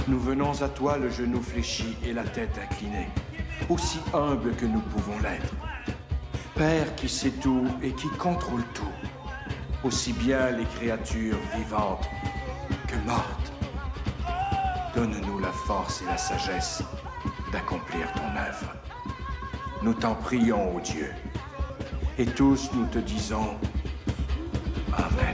Nous venons à toi le genou fléchi et la tête inclinée, aussi humble que nous pouvons l'être. Père qui sait tout et qui contrôle tout, aussi bien les créatures vivantes que mortes. Donne-nous la force et la sagesse d'accomplir ton œuvre. Nous t'en prions, ô Dieu. Et tous nous te disons Amen.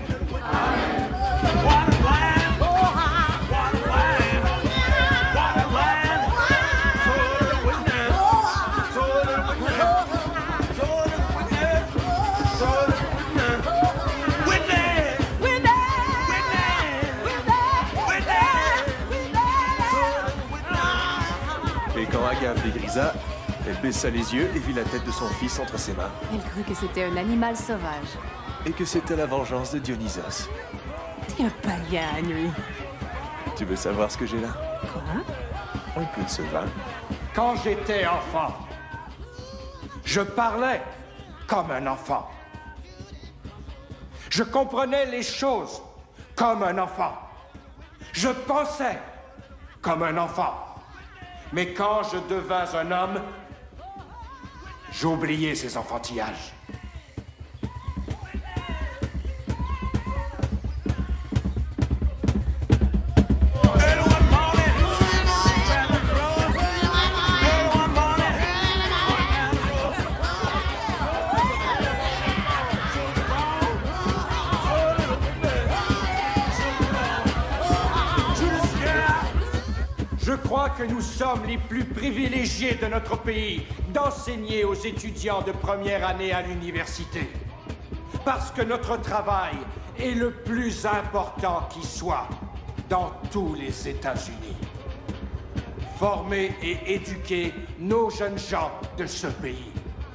Et quand Agave dégrisa, elle baissa les yeux et vit la tête de son fils entre ses mains. Elle crut que c'était un animal sauvage. Et que c'était la vengeance de Dionysos. T'es un païen, lui. Tu veux savoir ce que j'ai là? Quoi? Un peu de ce vin. Quand j'étais enfant, je parlais comme un enfant. Je comprenais les choses comme un enfant. Je pensais comme un enfant. Mais quand je devins un homme, j'oubliais ces enfantillages. Je crois que nous sommes les plus privilégiés de notre pays d'enseigner aux étudiants de première année à l'université. Parce que notre travail est le plus important qui soit dans tous les États-Unis. Former et éduquer nos jeunes gens de ce pays.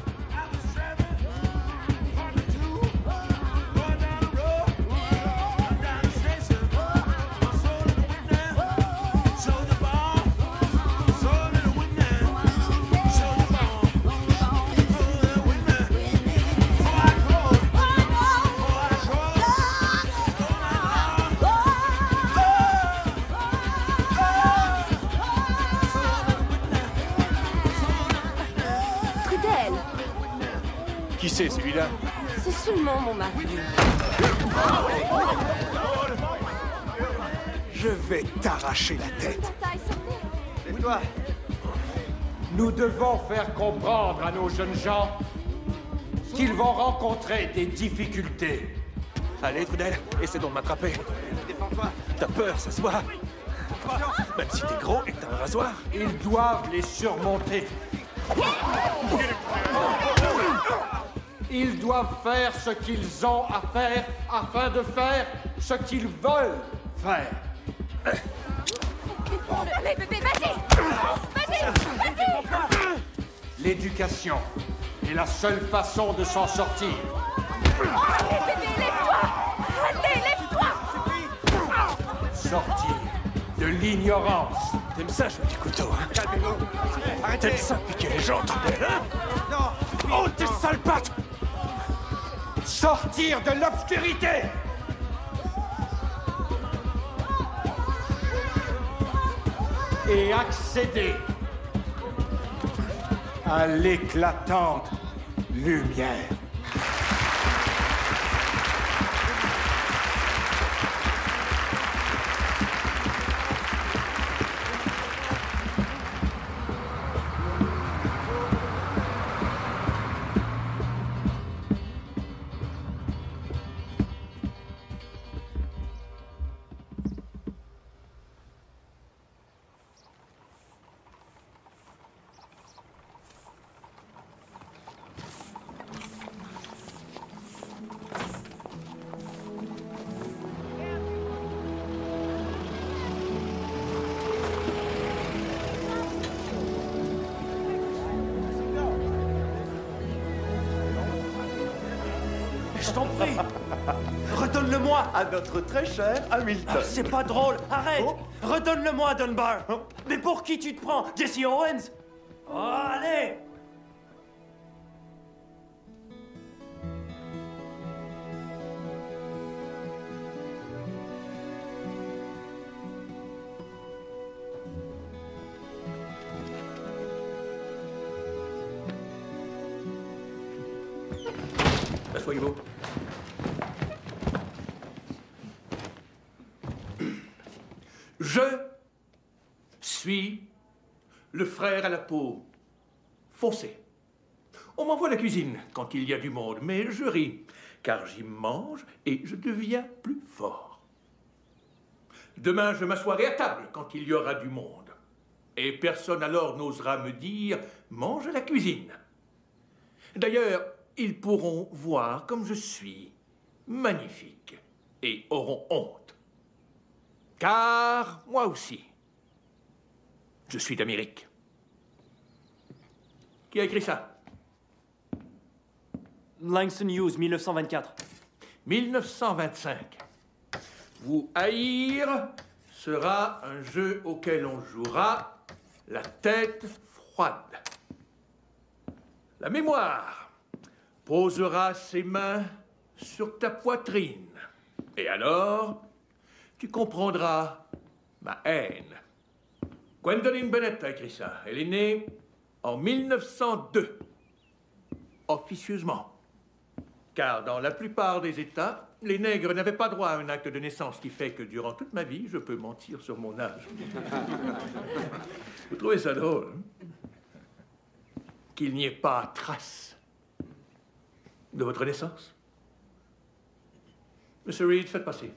Qui c'est, celui-là? C'est seulement mon mari. Je vais t'arracher la tête. Et toi? Nous devons faire comprendre à nos jeunes gens qu'ils vont rencontrer des difficultés. Allez, Trudel, essaie donc de m'attraper. Défends-toi. T'as peur, ça se voit. Même si t'es gros et que t'as un rasoir. Ils doivent les surmonter. Ils doivent faire ce qu'ils ont à faire afin de faire ce qu'ils veulent faire. Allez, bébé, vas-y! Vas-y! L'éducation est la seule façon de s'en sortir. Allez, bébé, lève-toi! Allez, lève-toi! Sortir de l'ignorance. T'aimes ça, jouer du couteau, hein? Calmez-vous. Arrêtez. T'aimes ça, piquer les gens, Trudel, hein? Non. Oh, tes sales pattes! Sortir de l'obscurité. Et accéder à l'éclatante lumière. Je t'en prie. Redonne-le-moi. À notre très cher Hamilton. Ah, c'est pas drôle. Arrête. Oh. Redonne-le-moi, Dunbar. Mais pour qui tu te prends? Jesse Owens? Oh, allez. Asseyez-vous. Je suis le frère à la peau foncée. On m'envoie à la cuisine quand il y a du monde, mais je ris, car j'y mange et je deviens plus fort. Demain, je m'assoirai à table quand il y aura du monde. Et personne alors n'osera me dire « mange à la cuisine ». D'ailleurs, ils pourront voir comme je suis magnifique et auront honte. Car moi aussi, je suis d'Amérique. Qui a écrit ça? Langston Hughes, 1924. 1925. Vous haïr sera un jeu auquel on jouera la tête froide. La mémoire posera ses mains sur ta poitrine. Et alors, tu comprendras ma haine. Gwendolyn Bennett a écrit ça. Elle est née en 1902. Officieusement. Car dans la plupart des États, les nègres n'avaient pas droit à un acte de naissance, ce qui fait que durant toute ma vie, je peux mentir sur mon âge. Vous trouvez ça drôle, hein? Qu'il n'y ait pas trace de votre naissance? Monsieur Reed, faites passer.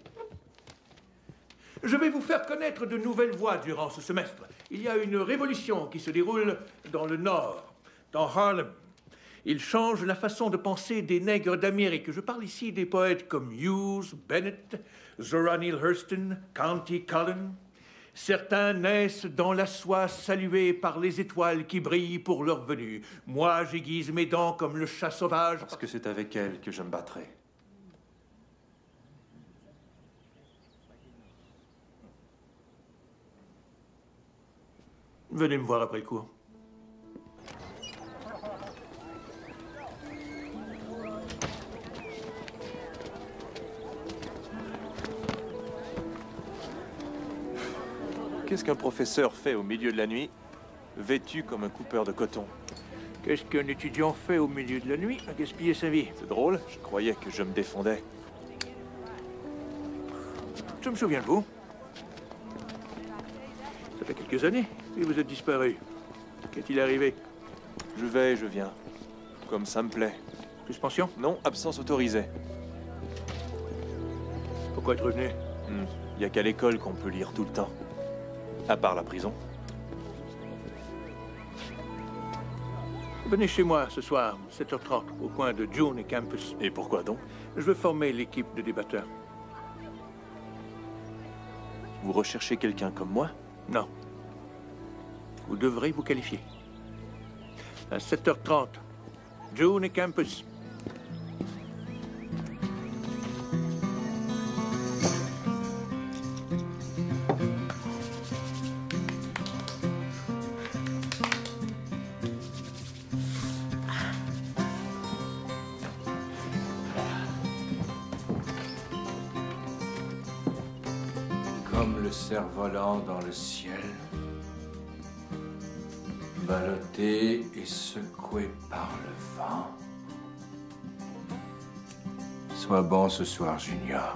Je vais vous faire connaître de nouvelles voies durant ce semestre. Il y a une révolution qui se déroule dans le Nord, dans Harlem. Il change la façon de penser des nègres d'Amérique. Je parle ici des poètes comme Hughes, Bennett, Zora Neale Hurston, Countee Cullen. Certains naissent dans la soie saluée par les étoiles qui brillent pour leur venue. Moi, j'aiguise mes dents comme le chat sauvage. Parce que c'est avec elle que je me battrai. Venez me voir après le cours. Qu'est-ce qu'un professeur fait au milieu de la nuit, vêtu comme un coupeur de coton? Qu'est-ce qu'un étudiant fait au milieu de la nuit à gaspiller sa vie? C'est drôle, je croyais que je me défendais. Je me souviens de vous. Ça fait quelques années que vous êtes disparu. Qu'est-il arrivé? Je vais et je viens. Comme ça me plaît. Suspension? Non, absence autorisée. Pourquoi être revenu? Il n'y a qu'à l'école qu'on peut lire tout le temps. À part la prison. Venez chez moi ce soir, 7h30, au coin de June et Campus. Et pourquoi donc? Je veux former l'équipe de débatteurs. Vous recherchez quelqu'un comme moi? Non. Vous devrez vous qualifier. À 7h30, June et Campus. Comme le cerf-volant dans le ciel, ballotté et secoué par le vent. Sois bon ce soir, Junior.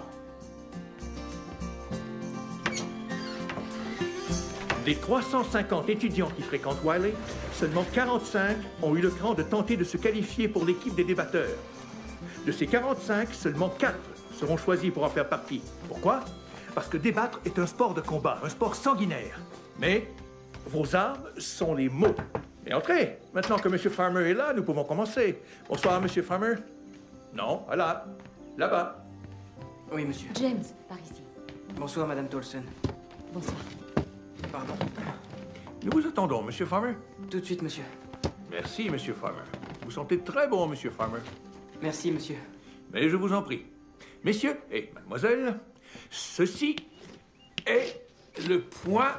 Des 350 étudiants qui fréquentent Wiley, seulement 45 ont eu le cran de tenter de se qualifier pour l'équipe des débatteurs. De ces 45, seulement 4 seront choisis pour en faire partie. Pourquoi? Parce que débattre est un sport de combat, un sport sanguinaire. Mais vos armes sont les mots. Et entrez. Maintenant que M. Farmer est là, nous pouvons commencer. Bonsoir, M. Farmer. Non, voilà. Là-bas. Oui, monsieur. James, par ici. Bonsoir, Madame Tolson. Bonsoir. Pardon. Nous vous attendons, M. Farmer. Tout de suite, monsieur. Merci, M. Farmer. Vous sentez très bon, M. Farmer. Merci, monsieur. Mais je vous en prie. Messieurs et mademoiselles, ceci est le point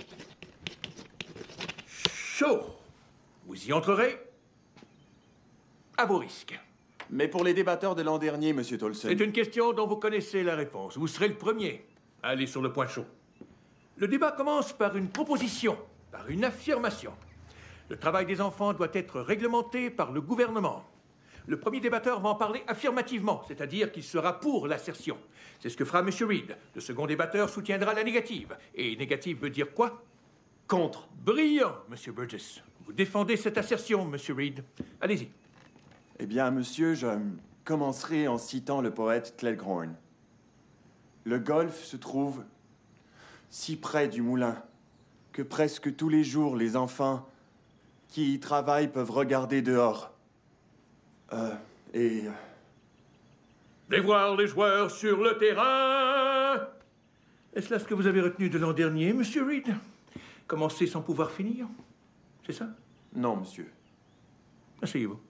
chaud. Vous y entrerez à vos risques. Mais pour les débatteurs de l'an dernier, Monsieur Tolson. C'est une question dont vous connaissez la réponse. Vous serez le premier à aller sur le point chaud. Le débat commence par une proposition, par une affirmation. Le travail des enfants doit être réglementé par le gouvernement. Le premier débatteur va en parler affirmativement, c'est-à-dire qu'il sera pour l'assertion. C'est ce que fera M. Reed. Le second débatteur soutiendra la négative. Et négative veut dire quoi? Contre. Brillant, M. Burgess. Vous défendez cette assertion, M. Reed. Allez-y. Eh bien, monsieur, je commencerai en citant le poète Cleghorn. Le golfe se trouve si près du moulin que presque tous les jours les enfants qui y travaillent peuvent regarder dehors. Et Dévoir les joueurs sur le terrain. Est-ce là ce que vous avez retenu de l'an dernier, M. Reed? Commencer sans pouvoir finir? C'est ça? non, monsieur. Asseyez-vous.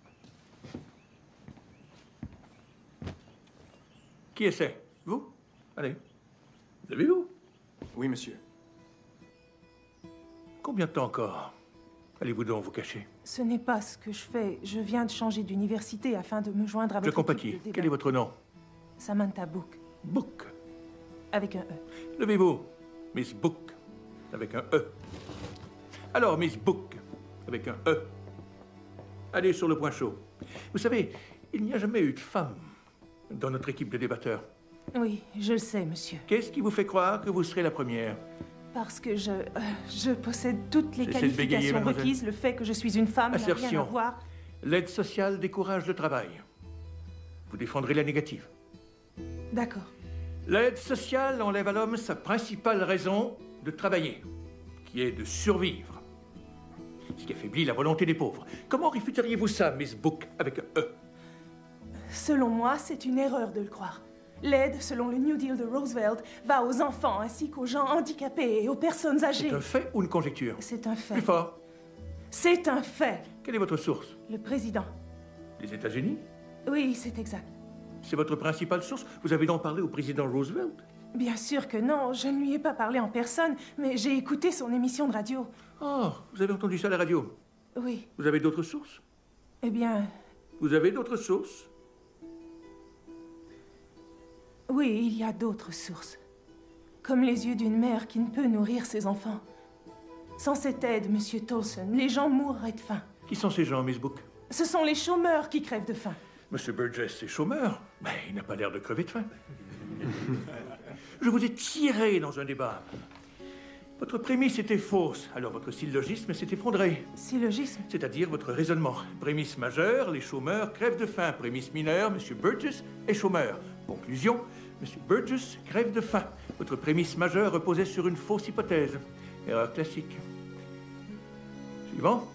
Qui essaie? Vous? Allez. Levez-vous. Oui, monsieur. Combien de temps encore? Allez-vous donc vous cacher? Ce n'est pas ce que je fais. Je viens de changer d'université afin de me joindre avec... Je compatis. Quel est votre nom? Samantha Book. Book. Avec un E. Levez-vous. Miss Book. Avec un E. Alors, Miss Book. Avec un E. Allez sur le point chaud. Vous savez, il n'y a jamais eu de femme dans notre équipe de débatteurs. Oui, je le sais, monsieur. Qu'est-ce qui vous fait croire que vous serez la première? Parce que je possède toutes les Cessez de bégayer, qualifications mademoiselle. requises. Le fait que je suis une femme n'a rien à Assertion. voir. L'aide sociale décourage le travail. Vous défendrez la négative. D'accord. L'aide sociale enlève à l'homme sa principale raison de travailler, qui est de survivre. Ce qui affaiblit la volonté des pauvres. Comment réfuteriez-vous ça, Miss Book, avec un E? Selon moi, c'est une erreur de le croire. L'aide, selon le New Deal de Roosevelt, va aux enfants ainsi qu'aux gens handicapés et aux personnes âgées. C'est un fait ou une conjecture? C'est un fait. Plus fort. C'est un fait. Quelle est votre source? Le président. Les États-Unis? Oui, c'est exact. C'est votre principale source? Vous avez donc parlé au président Roosevelt? Bien sûr que non, je ne lui ai pas parlé en personne, mais j'ai écouté son émission de radio. Oh, vous avez entendu ça à la radio? Oui. Vous avez d'autres sources? Eh bien, Vous avez d'autres sources? oui, il y a d'autres sources. Comme les yeux d'une mère qui ne peut nourrir ses enfants. Sans cette aide, Monsieur Tolson, les gens mourraient de faim. Qui sont ces gens, Miss Book? Ce sont les chômeurs qui crèvent de faim. Monsieur Burgess est chômeur, mais il n'a pas l'air de crever de faim. Je vous ai tiré dans un débat. Votre prémisse était fausse, alors votre syllogisme s'est effondré. Syllogisme? C'est-à-dire votre raisonnement. Prémisse majeure, les chômeurs crèvent de faim. Prémisse mineure, Monsieur Burgess est chômeur. Conclusion, Monsieur Burgess crève de faim. Votre prémisse majeure reposait sur une fausse hypothèse. Erreur classique. Suivant.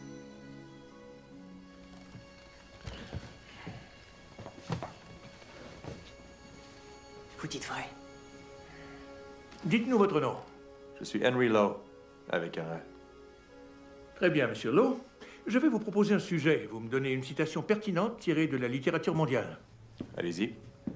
Vous dites vrai. Dites-nous votre nom. Je suis Henry Lowe, avec un E. Très bien, Monsieur Lowe. Je vais vous proposer un sujet. Vous me donnez une citation pertinente tirée de la littérature mondiale. Allez-y.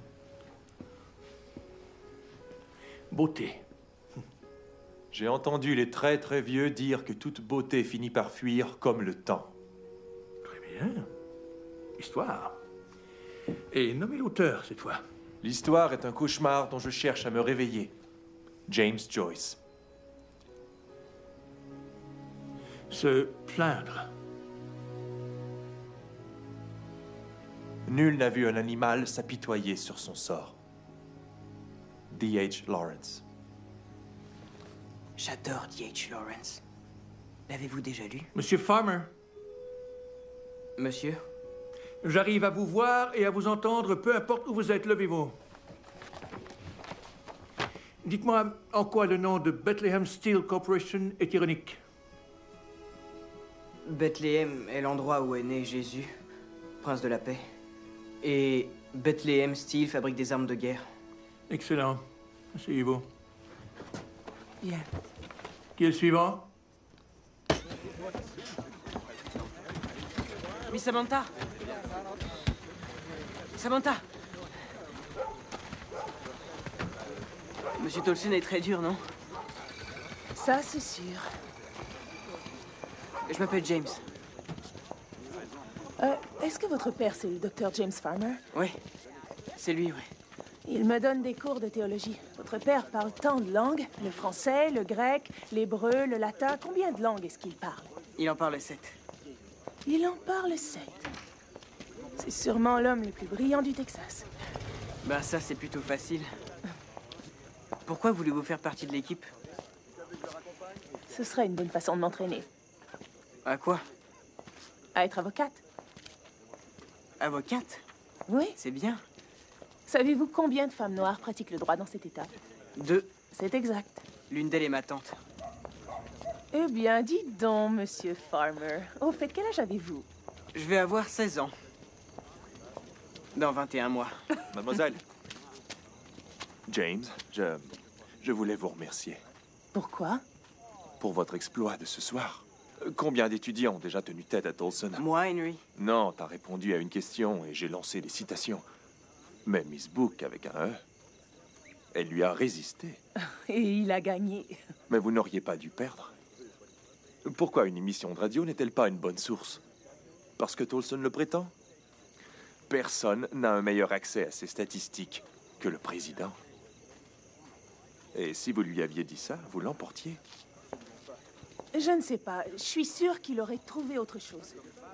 Beauté. J'ai entendu les très très vieux dire que toute beauté finit par fuir comme le temps. Très bien. Histoire. Et nommez l'auteur, cette fois. L'histoire est un cauchemar dont je cherche à me réveiller. James Joyce. Se plaindre. Nul n'a vu un animal s'apitoyer sur son sort. D.H. Lawrence. J'adore D.H. Lawrence. L'avez-vous déjà lu? Monsieur Farmer, Monsieur? j'arrive à vous voir et à vous entendre, peu importe où vous êtes. Levez-vous. Dites-moi en quoi le nom de Bethlehem Steel Corporation est ironique. Bethléem est l'endroit où est né Jésus, prince de la paix. Et Bethlehem Steel fabrique des armes de guerre. Excellent. Asseyez-vous. Bien. Qui est le suivant? Miss Samantha! Samantha! Monsieur Tolson est très dur, non? Ça, c'est sûr. Je m'appelle James. Est-ce que votre père, c'est le docteur James Farmer? Oui, c'est lui, oui. Il me donne des cours de théologie. Votre père parle tant de langues. Le français, le grec, l'hébreu, le latin. Combien de langues est-ce qu'il parle? Il en parle 7. Il en parle 7. C'est sûrement l'homme le plus brillant du Texas. Ben ça, c'est plutôt facile. Pourquoi voulez-vous faire partie de l'équipe? Ce serait une bonne façon de m'entraîner. À quoi? À être avocate. Avocate? Oui. C'est bien. Savez-vous combien de femmes noires pratiquent le droit dans cet état? 2. C'est exact. L'une d'elles est ma tante. Eh bien, dites donc, monsieur Farmer. Au fait, quel âge avez-vous? Je vais avoir 16 ans. Dans 21 mois. Mademoiselle. James, je voulais vous remercier Pourquoi? pour votre exploit de ce soir. Combien d'étudiants ont déjà tenu tête à Tolson? Moi, Henry. Non, t'as répondu à une question et j'ai lancé des citations. Mais Miss Book, avec un E, elle lui a résisté. Et il a gagné. Mais vous n'auriez pas dû perdre. Pourquoi une émission de radio n'est-elle pas une bonne source? Parce que Tolson le prétend? Personne n'a un meilleur accès à ces statistiques que le président. Et si vous lui aviez dit ça, vous l'emportiez. Je ne sais pas. Je suis sûre qu'il aurait trouvé autre chose.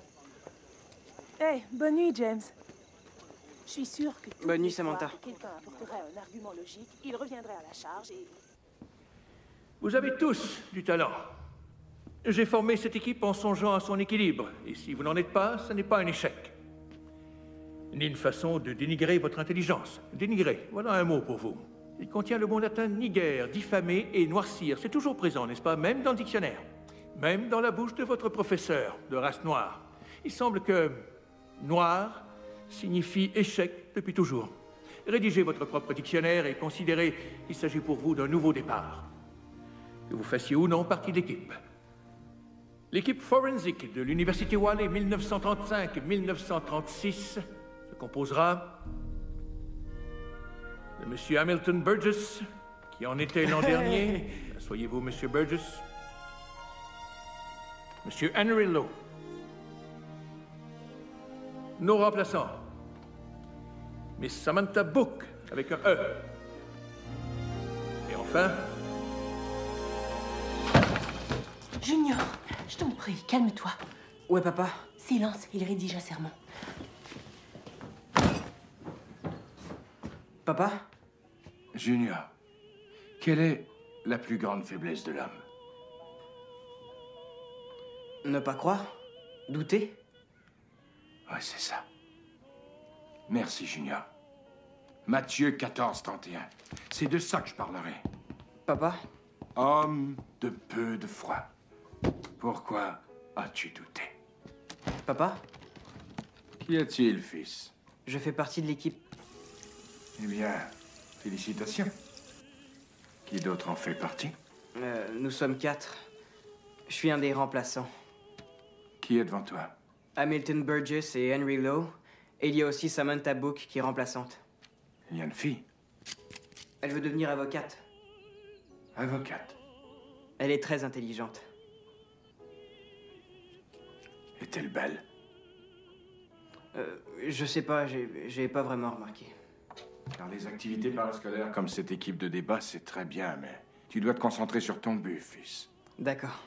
Bonne nuit, James. Je suis sûre que... Bonne nuit, Samantha. Quelqu'un apporterait un argument logique, il reviendrait à la charge et... Vous avez tous du talent. J'ai formé cette équipe en songeant à son équilibre. Et si vous n'en êtes pas, ce n'est pas un échec. Ni une façon de dénigrer votre intelligence. Dénigrer, voilà un mot pour vous. Il contient le mot latin niger, diffamer et noircir. C'est toujours présent, n'est-ce pas? Même dans le dictionnaire. Même dans la bouche de votre professeur de race noire. Il semble que noir signifie échec depuis toujours. Rédigez votre propre dictionnaire et considérez qu'il s'agit pour vous d'un nouveau départ. Que vous fassiez ou non partie de l'équipe. L'équipe forensique de l'Université Wallis 1935-1936 se composera de M. Hamilton Burgess, qui en était l'an dernier. Asseyez-vous, M. Burgess. M. Henry Lowe. Nos remplaçants. Miss Samantha Book, avec un E. Et enfin... Junior, je t'en prie, calme-toi. Ouais, papa. Silence, il rédige un sermon. Papa? Junior, quelle est la plus grande faiblesse de l'homme? Ne pas croire? Douter? Ouais, c'est ça. Merci, Junior. Matthieu 14:31. C'est de ça que je parlerai. Papa? Homme de peu de foi. Pourquoi as-tu douté? Papa? Qu'y a-t-il, fils? Je fais partie de l'équipe. Eh bien, félicitations. Qui d'autre en fait partie? Nous sommes 4. Je suis un des remplaçants. Qui est devant toi? Hamilton Burgess et Henry Lowe. Et il y a aussi Samantha Book qui est remplaçante. Il y a une fille. Elle veut devenir avocate. Avocate. Elle est très intelligente. Est-elle belle? Je sais pas, j'ai pas vraiment remarqué. Car les activités parascolaires comme cette équipe de débat, c'est très bien, mais tu dois te concentrer sur ton but, fils. D'accord.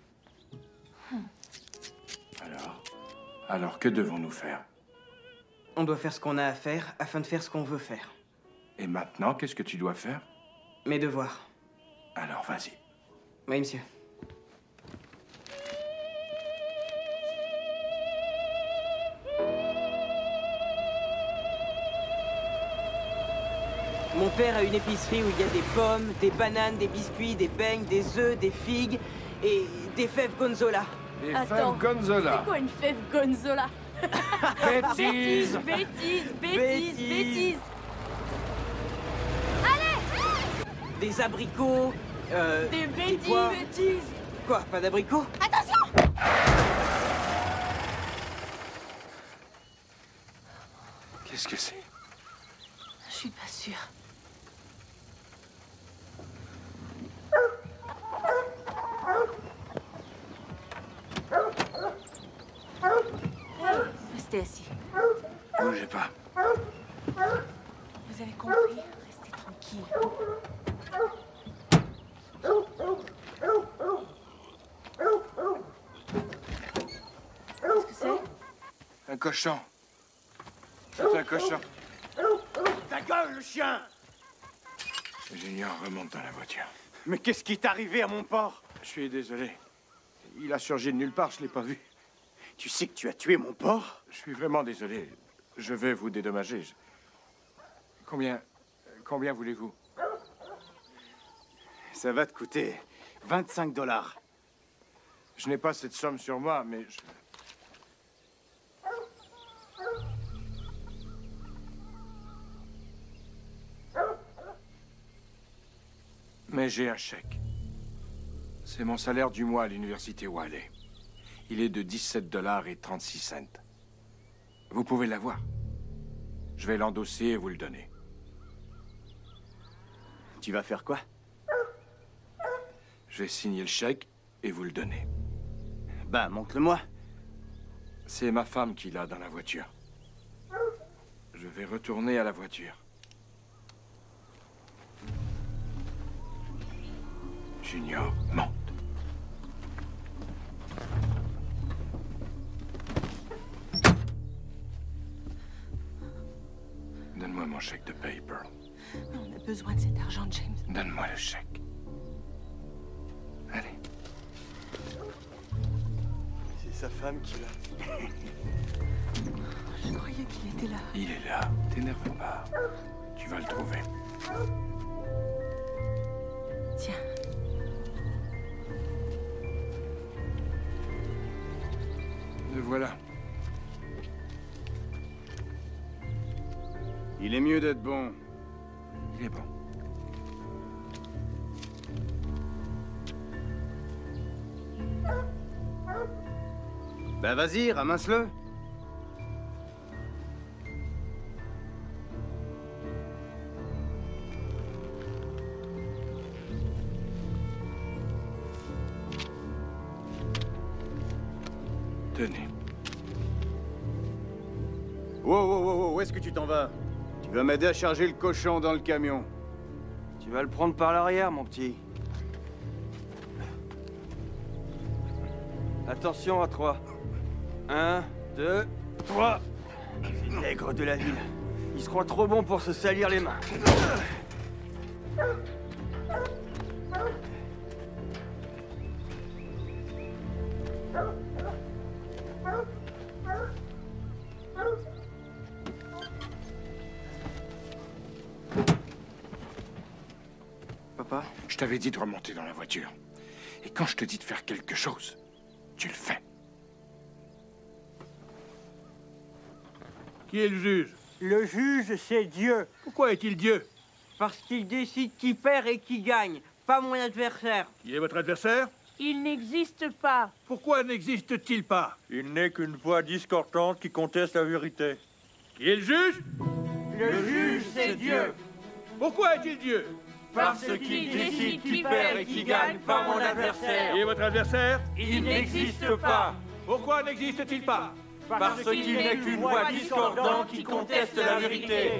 Alors, que devons-nous faire? On doit faire ce qu'on a à faire afin de faire ce qu'on veut faire. Et maintenant, qu'est-ce que tu dois faire? Mes devoirs. Alors, vas-y. Oui, monsieur. Mon père a une épicerie où il y a des pommes, des bananes, des biscuits, des beignes, des œufs, des figues et des fèves Gonzola. Et Attends, Gonzola. c'est quoi une fève Gonzola? Bêtise. Bêtise. Des abricots, Des pois. bêtises. Quoi, pas d'abricots? Attention! Qu'est-ce que c'est? Je suis pas sûre. Restez assis. Bougez pas. Vous avez compris? Restez tranquille. Qu'est-ce que c'est? Un cochon. C'est un cochon. Ta gueule, le chien! Junior remonte dans la voiture. Mais qu'est-ce qui t'est arrivé à mon porc? Je suis désolé. Il a surgi de nulle part, je l'ai pas vu. Tu sais que tu as tué mon porc? Je suis vraiment désolé. Je vais vous dédommager. Combien voulez-vous? Ça va te coûter 25 $. Je n'ai pas cette somme sur moi, mais Mais j'ai un chèque. C'est mon salaire du mois à l'université Wiley. Il est de 17 $ et 36 cents. Vous pouvez l'avoir. Je vais l'endosser et vous le donner. Tu vas faire quoi? Je vais signer le chèque et vous le donner. Ben, montre-le-moi. C'est ma femme qui l'a dans la voiture. Je vais retourner à la voiture. Junior, monte. Donne-moi mon chèque de paye, Pearl. On a besoin de cet argent, James. Donne-moi le chèque. Allez. C'est sa femme qui l'a. Je croyais qu'il était là. Il est là. T'énerve pas. Tu vas le trouver. Tiens. Le voilà. Il est mieux d'être bon. Il est bon. Ben vas-y, ramasse-le. Tenez. Wow, où est-ce que tu t'en vas? Tu vas m'aider à charger le cochon dans le camion. Tu vas le prendre par l'arrière, mon petit. Attention à 3. 1, 2, 3. Ces nègres de la ville. Ils se croient trop bons pour se salir les mains. Papa? Je t'avais dit de remonter dans la voiture. Et quand je te dis de faire quelque chose, tu le fais. Qui est le juge? Le juge, c'est Dieu, Pourquoi est-il Dieu? parce qu'il décide qui perd et qui gagne, pas mon adversaire. Qui est votre adversaire? Il n'existe pas. Pourquoi n'existe-t-il pas? Il n'est qu'une voix discordante qui conteste la vérité. Qui est le juge? Le juge, c'est Dieu, Pourquoi est-il Dieu? parce qu'il décide qui perd et qui gagne, pas mon adversaire. Qui est votre adversaire? Il n'existe pas, Pourquoi n'existe-t-il pas? parce qu'il n'est qu'une voix discordante qui conteste la vérité.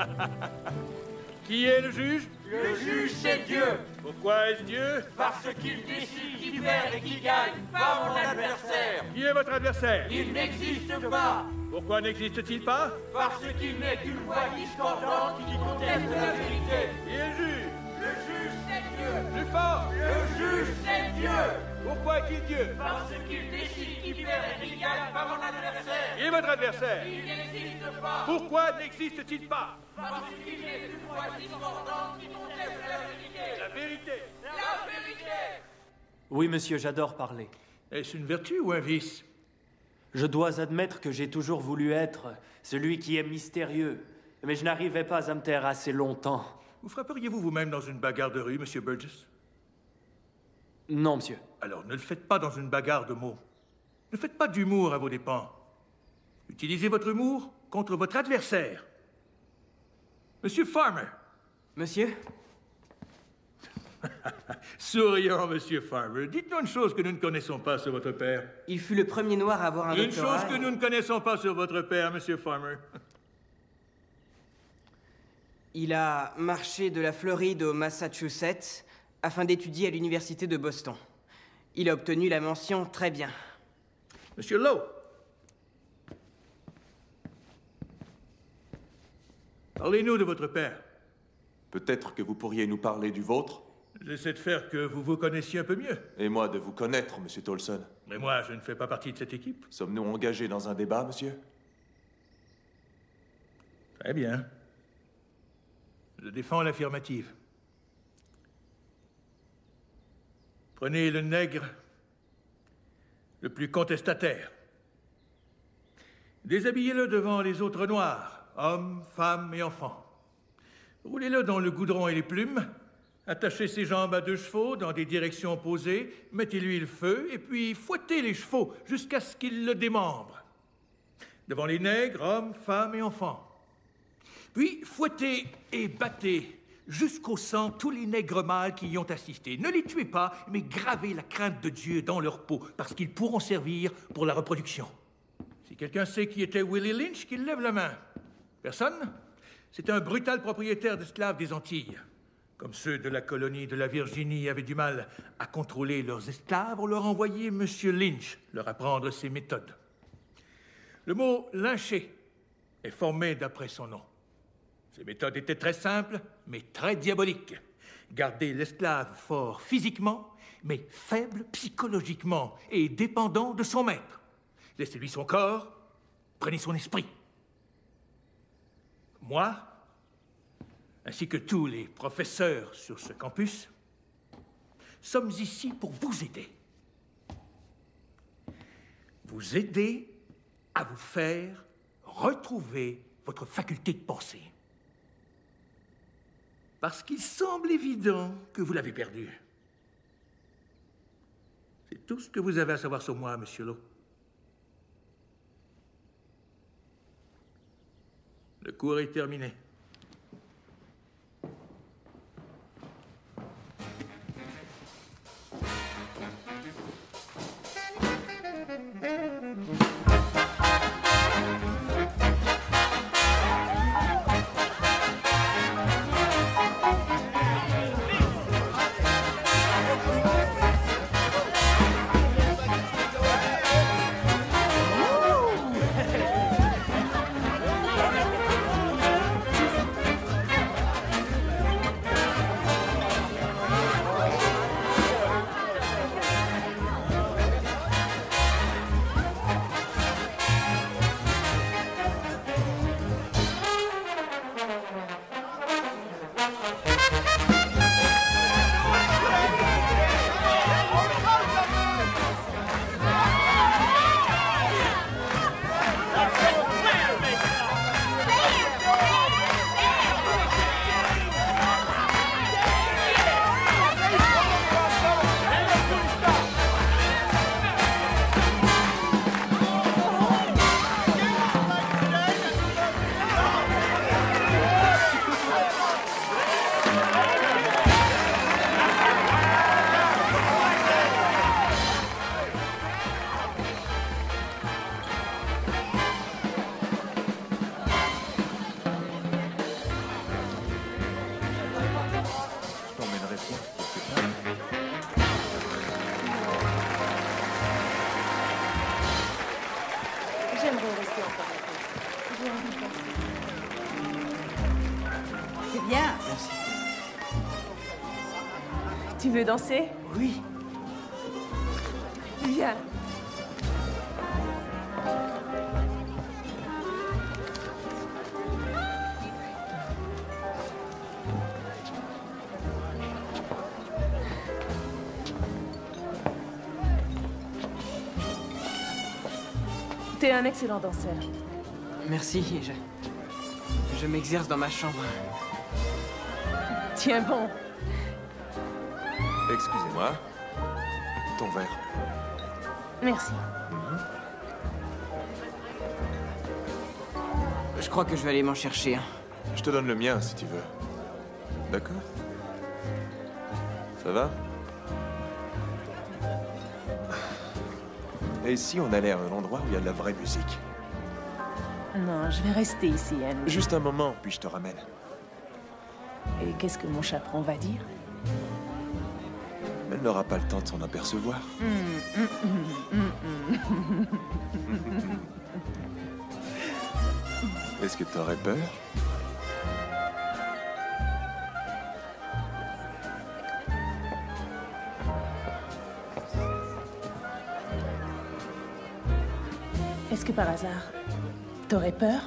Qui est le juge? Le juge, c'est Dieu, Pourquoi est-ce Dieu? parce qu'il décide qui perd et qui gagne, pas mon adversaire. Qui est votre adversaire? Il n'existe pas, Pourquoi n'existe-t-il pas? parce qu'il n'est qu'une voix discordante qui conteste la vérité. Qui est le juge? Le juge, c'est Dieu, Plus fort! le juge, c'est Dieu, Pourquoi est-il Dieu? parce qu'il décide qui perd et qui gagne, pas mon adversaire. Qui est votre adversaire? Il n'existe pas, Pourquoi n'existe-t-il pas? parce qu'il n'est qu'une voix discordante qui conteste la vérité. La vérité. La vérité. Oui, monsieur, j'adore parler. Est-ce une vertu ou un vice? Je dois admettre que j'ai toujours voulu être celui qui est mystérieux, mais je n'arrivais pas à me taire assez longtemps. Vous frapperiez-vous vous-même dans une bagarre de rue, monsieur Burgess? Non, monsieur. Alors ne le faites pas dans une bagarre de mots. Ne faites pas d'humour à vos dépens. Utilisez votre humour contre votre adversaire. Monsieur Farmer. Monsieur? Souriant, monsieur Farmer. Dites-nous une chose que nous ne connaissons pas sur votre père. Il fut le premier noir à avoir un Une doctorat. chose que nous ne connaissons pas sur votre père, monsieur Farmer. Il a marché de la Floride au Massachusetts afin d'étudier à l'université de Boston. Il a obtenu la mention très bien. Monsieur Lowe. Parlez-nous de votre père. Peut-être que vous pourriez nous parler du vôtre? J'essaie de faire que vous vous connaissiez un peu mieux. Et moi de vous connaître, monsieur Tolson. Mais moi, je ne fais pas partie de cette équipe. Sommes-nous engagés dans un débat, monsieur? Très bien. Je défends l'affirmative. Prenez le nègre le plus contestataire. Déshabillez-le devant les autres noirs, hommes, femmes et enfants. Roulez-le dans le goudron et les plumes, attachez ses jambes à 2 chevaux dans des directions opposées, mettez-lui le feu et puis fouettez les chevaux jusqu'à ce qu'ils le démembrent. Devant les nègres, hommes, femmes et enfants. Puis fouettez et battez jusqu'au sang tous les nègres mâles qui y ont assisté. Ne les tuez pas, mais gravez la crainte de Dieu dans leur peau, parce qu'ils pourront servir pour la reproduction. Si quelqu'un sait qui était Willie Lynch, qu'il lève la main. Personne? C'est un brutal propriétaire d'esclaves des Antilles. Comme ceux de la colonie de la Virginie avaient du mal à contrôler leurs esclaves, on leur envoyait M. Lynch leur apprendre ses méthodes. Le mot « lyncher » est formé d'après son nom. Ces méthodes étaient très simples, mais très diaboliques. Garder l'esclave fort physiquement, mais faible psychologiquement et dépendant de son maître. Laissez-lui son corps, prenez son esprit. Moi, ainsi que tous les professeurs sur ce campus, sommes ici pour vous aider. Vous aider à vous faire retrouver votre faculté de penser. Parce qu'il semble évident que vous l'avez perdu. C'est tout ce que vous avez à savoir sur moi, Monsieur Lowe. Le cours est terminé. J'aimerais rester encore un peu. J'ai envie de danser. C'est bien. Merci. Tu veux danser? Oui. Viens. T'es un excellent danseur. Merci, je m'exerce dans ma chambre. Tiens bon. Excusez-moi. Ton verre. Merci. Je crois que je vais aller m'en chercher un. Je te donne le mien, si tu veux. D'accord? Ça va? Et si on allait à un endroit où il y a de la vraie musique? Non, je vais rester ici, Anne. Juste un moment, puis je te ramène. Et qu'est-ce que mon chaperon va dire? Elle n'aura pas le temps de s'en apercevoir. Est-ce que t'aurais peur? Est-ce que par hasard, t'aurais peur?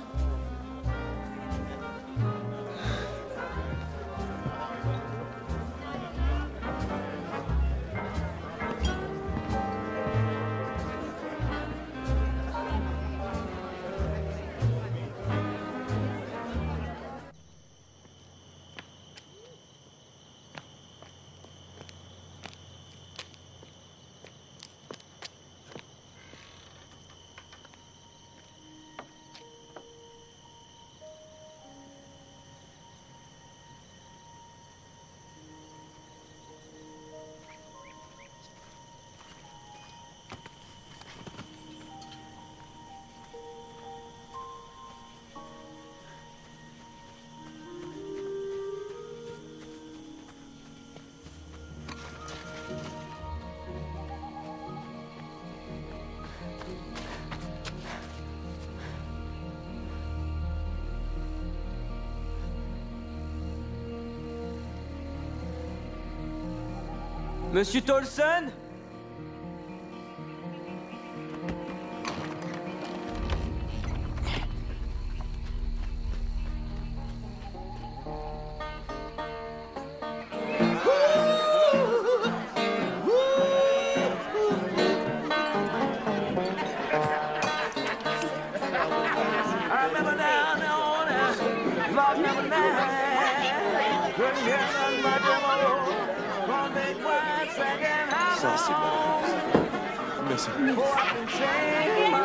Monsieur Tolson? Ça, c'est de la réponse. Merci.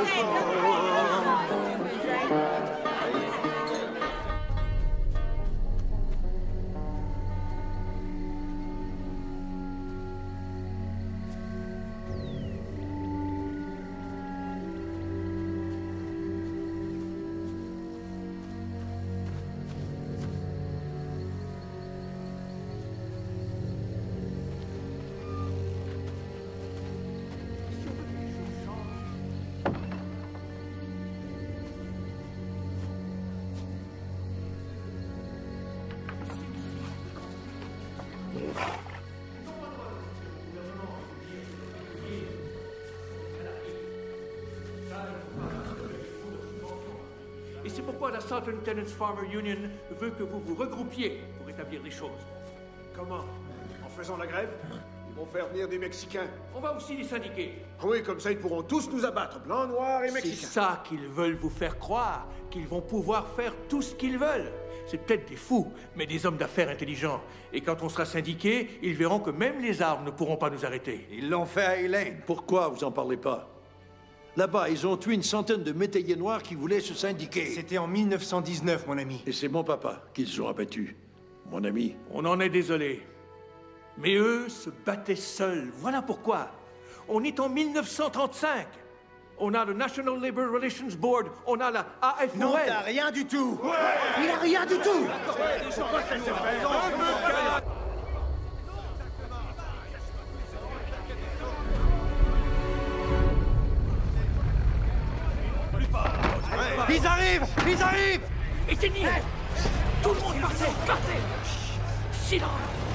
Et c'est pourquoi la Southern Tenants Farmer Union veut que vous vous regroupiez pour établir les choses. Comment? En faisant la grève? Ils vont faire venir des Mexicains. On va aussi les syndiquer. Oui, comme ça, ils pourront tous nous abattre, blancs, noirs et C'est mexicains. ça qu'ils veulent vous faire croire, qu'ils vont pouvoir faire tout ce qu'ils veulent. C'est peut-être des fous, mais des hommes d'affaires intelligents. Et quand on sera syndiqués, ils verront que même les armes ne pourront pas nous arrêter. Ils l'ont fait à Elaine. Pourquoi vous en parlez pas? Là-bas, ils ont tué une centaine de métayers noirs qui voulaient se syndiquer. C'était en 1919, mon ami. Et c'est mon papa qu'ils ont abattu. Mon ami. On en est désolé. Mais eux se battaient seuls. Voilà pourquoi. On est en 1935. On a le National Labor Relations Board. On a la AFOL. Non, t'as rien du tout. Il a rien du tout. Ils arrivent! Ils arrivent! Éteignez! Tout le monde partez! Partez! Silence!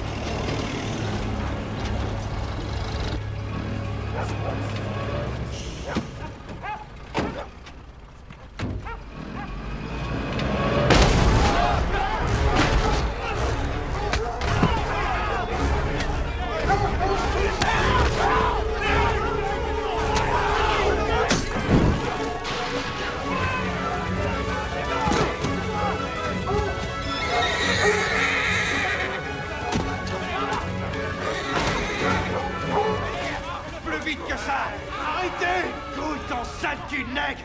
Plus vite que ça! Arrêtez! Couille ton sale cul de nègre!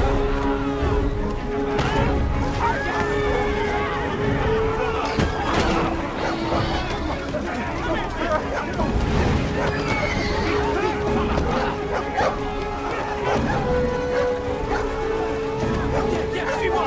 Viens, suis-moi!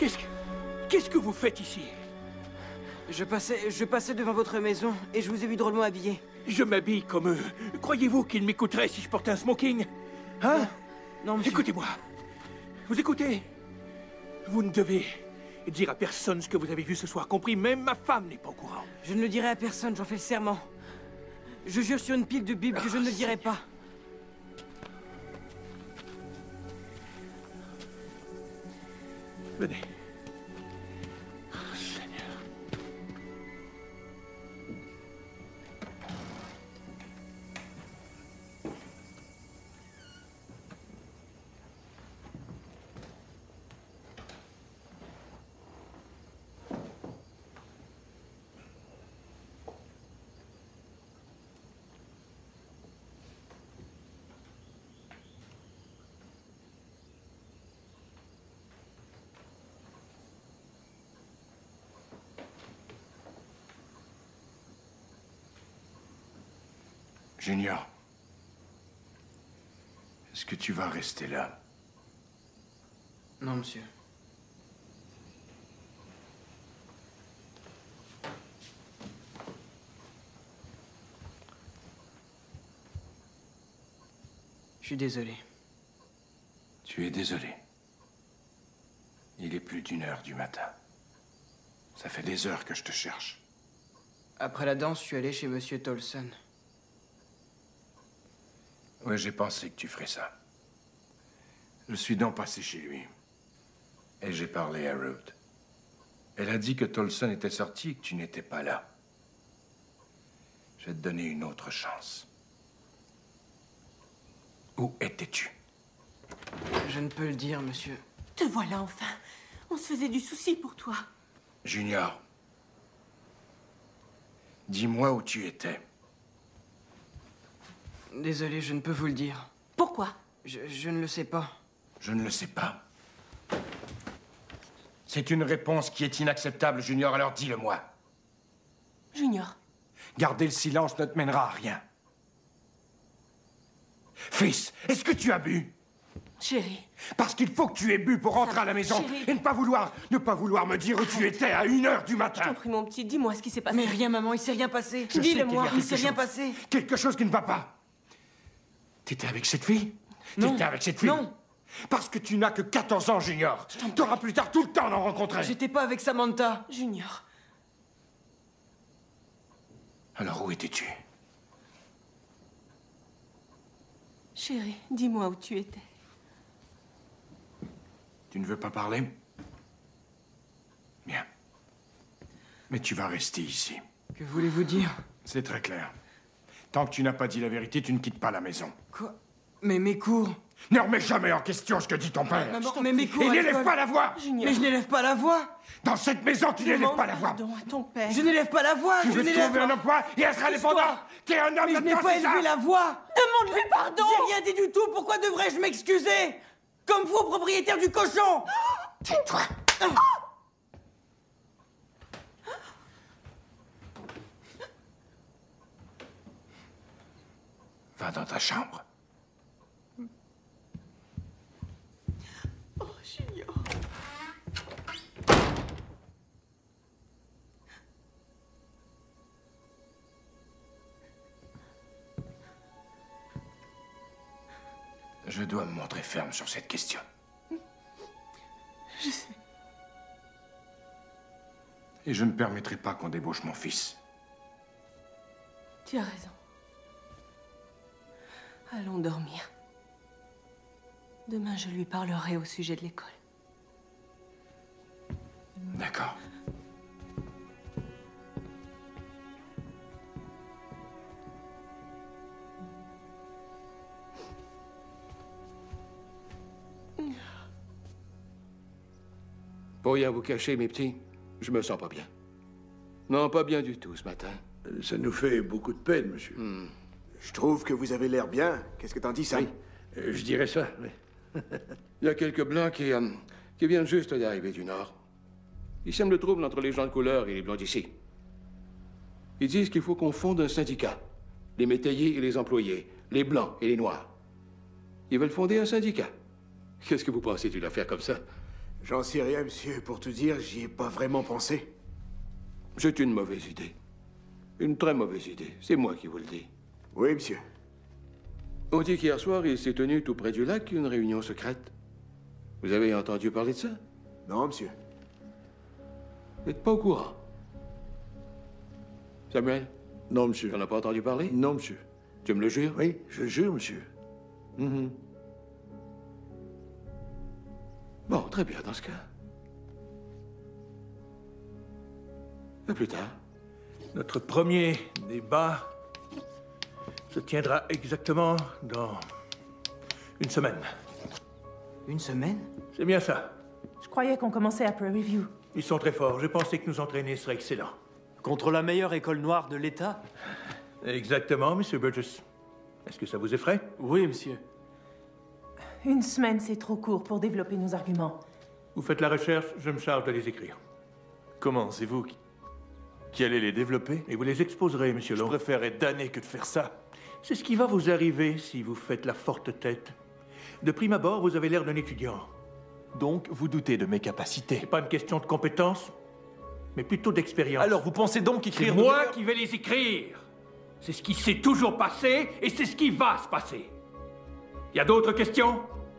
Qu'est-ce que vous faites ici? Je passais devant votre maison et je vous ai vu drôlement habillé. Je m'habille comme eux. Croyez-vous qu'ils m'écouteraient si je portais un smoking? Hein? Non, monsieur. Écoutez-moi. Vous écoutez? Vous ne devez dire à personne ce que vous avez vu ce soir, compris même ma femme n'est pas au courant. Je ne le dirai à personne, j'en fais le serment. Je jure sur une pile de Bible que je ne le dirai pas. Venez. Junior, est-ce que tu vas rester là? Non, monsieur. Je suis désolé. Tu es désolé. Il est plus d'1h du matin. Ça fait des heures que je te cherche. Après la danse, je suis allé chez monsieur Tolson. Ouais, j'ai pensé que tu ferais ça. Je suis donc passé chez lui. Et j'ai parlé à Ruth. Elle a dit que Tolson était sorti et que tu n'étais pas là. Je vais te donner une autre chance. Où étais-tu? Je ne peux le dire, monsieur. Te voilà enfin. On se faisait du souci pour toi. Junior, dis-moi où tu étais. Désolé, je ne peux vous le dire. Pourquoi? Je ne le sais pas. Je ne le sais pas. C'est une réponse qui est inacceptable, Junior, alors dis-le-moi. Junior. Garder le silence ne te mènera à rien. Fils, est-ce que tu as bu? Chérie. Parce qu'il faut que tu aies bu pour rentrer à la maison Chérie. et ne pas vouloir me dire où tu étais à 1h du matin. Je t'en prie, mon petit, dis-moi ce qui s'est passé. Mais rien, maman, il s'est rien passé. Je sais Dis-le-moi, qu'il y a il s'est quelque rien chose. passé. Quelque chose qui ne va pas. T'étais avec cette fille? Non. T'étais avec cette fille? Non. Parce que tu n'as que 14 ans, Junior. T'auras plus tard tout le temps d'en rencontrer. J'étais pas avec Samantha. Junior. Alors où étais-tu? Chérie, dis-moi où tu étais. Tu ne veux pas parler? Bien. Mais tu vas rester ici. Que voulez-vous dire? C'est très clair. Tant que tu n'as pas dit la vérité, tu ne quittes pas la maison. Quoi? Mais mes cours. Ne remets jamais en question ce que dit ton père. Maman, mais mes cours. Et à n'élève l'école. pas la voix. Junior. Mais je n'élève pas la voix. Dans cette maison, tu n'élèves pas la voix. Pardon à ton père. Je n'élève pas la voix. Tu Je veux te n'élève trouver un emploi et être indépendant. T'es un homme Mais je n'ai maintenant, pas c'est ça? élevé la voix. Demande-lui pardon. J'ai rien dit du tout. Pourquoi devrais-je m'excuser? Comme vous, propriétaire du cochon. Tais-toi. Va dans ta chambre. Oh, Junior. Je dois me montrer ferme sur cette question. Je sais. Et je ne permettrai pas qu'on débauche mon fils. Tu as raison. Allons dormir. Demain, je lui parlerai au sujet de l'école. D'accord. Pour rien vous cacher, mes petits, je me sens pas bien. Non, pas bien du tout ce matin. Ça nous fait beaucoup de peine, monsieur. Je trouve que vous avez l'air bien. Qu'est-ce que t'en dis, Sam? Oui. Je dirais ça, oui. Il y a quelques blancs qui viennent juste d'arriver du Nord. Ils sèment le trouble entre les gens de couleur et les blancs d'ici. Ils disent qu'il faut qu'on fonde un syndicat. Les métayers et les employés, les blancs et les noirs. Ils veulent fonder un syndicat. Qu'est-ce que vous pensez d'une affaire comme ça? J'en sais rien, monsieur. Pour tout dire, j'y ai pas vraiment pensé. C'est une mauvaise idée. Une très mauvaise idée. C'est moi qui vous le dis. Oui, monsieur. On dit qu'hier soir, il s'est tenu tout près du lac une réunion secrète. Vous avez entendu parler de ça? Non, monsieur. Vous n'êtes pas au courant? Samuel? Non, monsieur. T'en as pas entendu parler? Non, monsieur. Tu me le jures? Oui, je jure, monsieur. Bon, très bien, dans ce cas. À plus tard. Notre premier débat se tiendra exactement dans une semaine. Une semaine? C'est bien ça. Je croyais qu'on commençait après review. Ils sont très forts. Je pensais que nous entraîner serait excellent. Contre la meilleure école noire de l'État? Exactement, Monsieur Burgess. Est-ce que ça vous effraie? Oui, monsieur. Une semaine, c'est trop court pour développer nos arguments. Vous faites la recherche, je me charge de les écrire. Comment? C'est vous qui allez les développer? Et vous les exposerez, Monsieur Long. Je préfère être damné que de faire ça. C'est ce qui va vous arriver si vous faites la forte tête. De prime abord, vous avez l'air d'un étudiant. Donc, vous doutez de mes capacités? C'est pas une question de compétence, mais plutôt d'expérience. Alors, vous pensez donc écrire... C'est moi qui vais les écrire. C'est ce qui s'est toujours passé et c'est ce qui va se passer. Y a d'autres questions?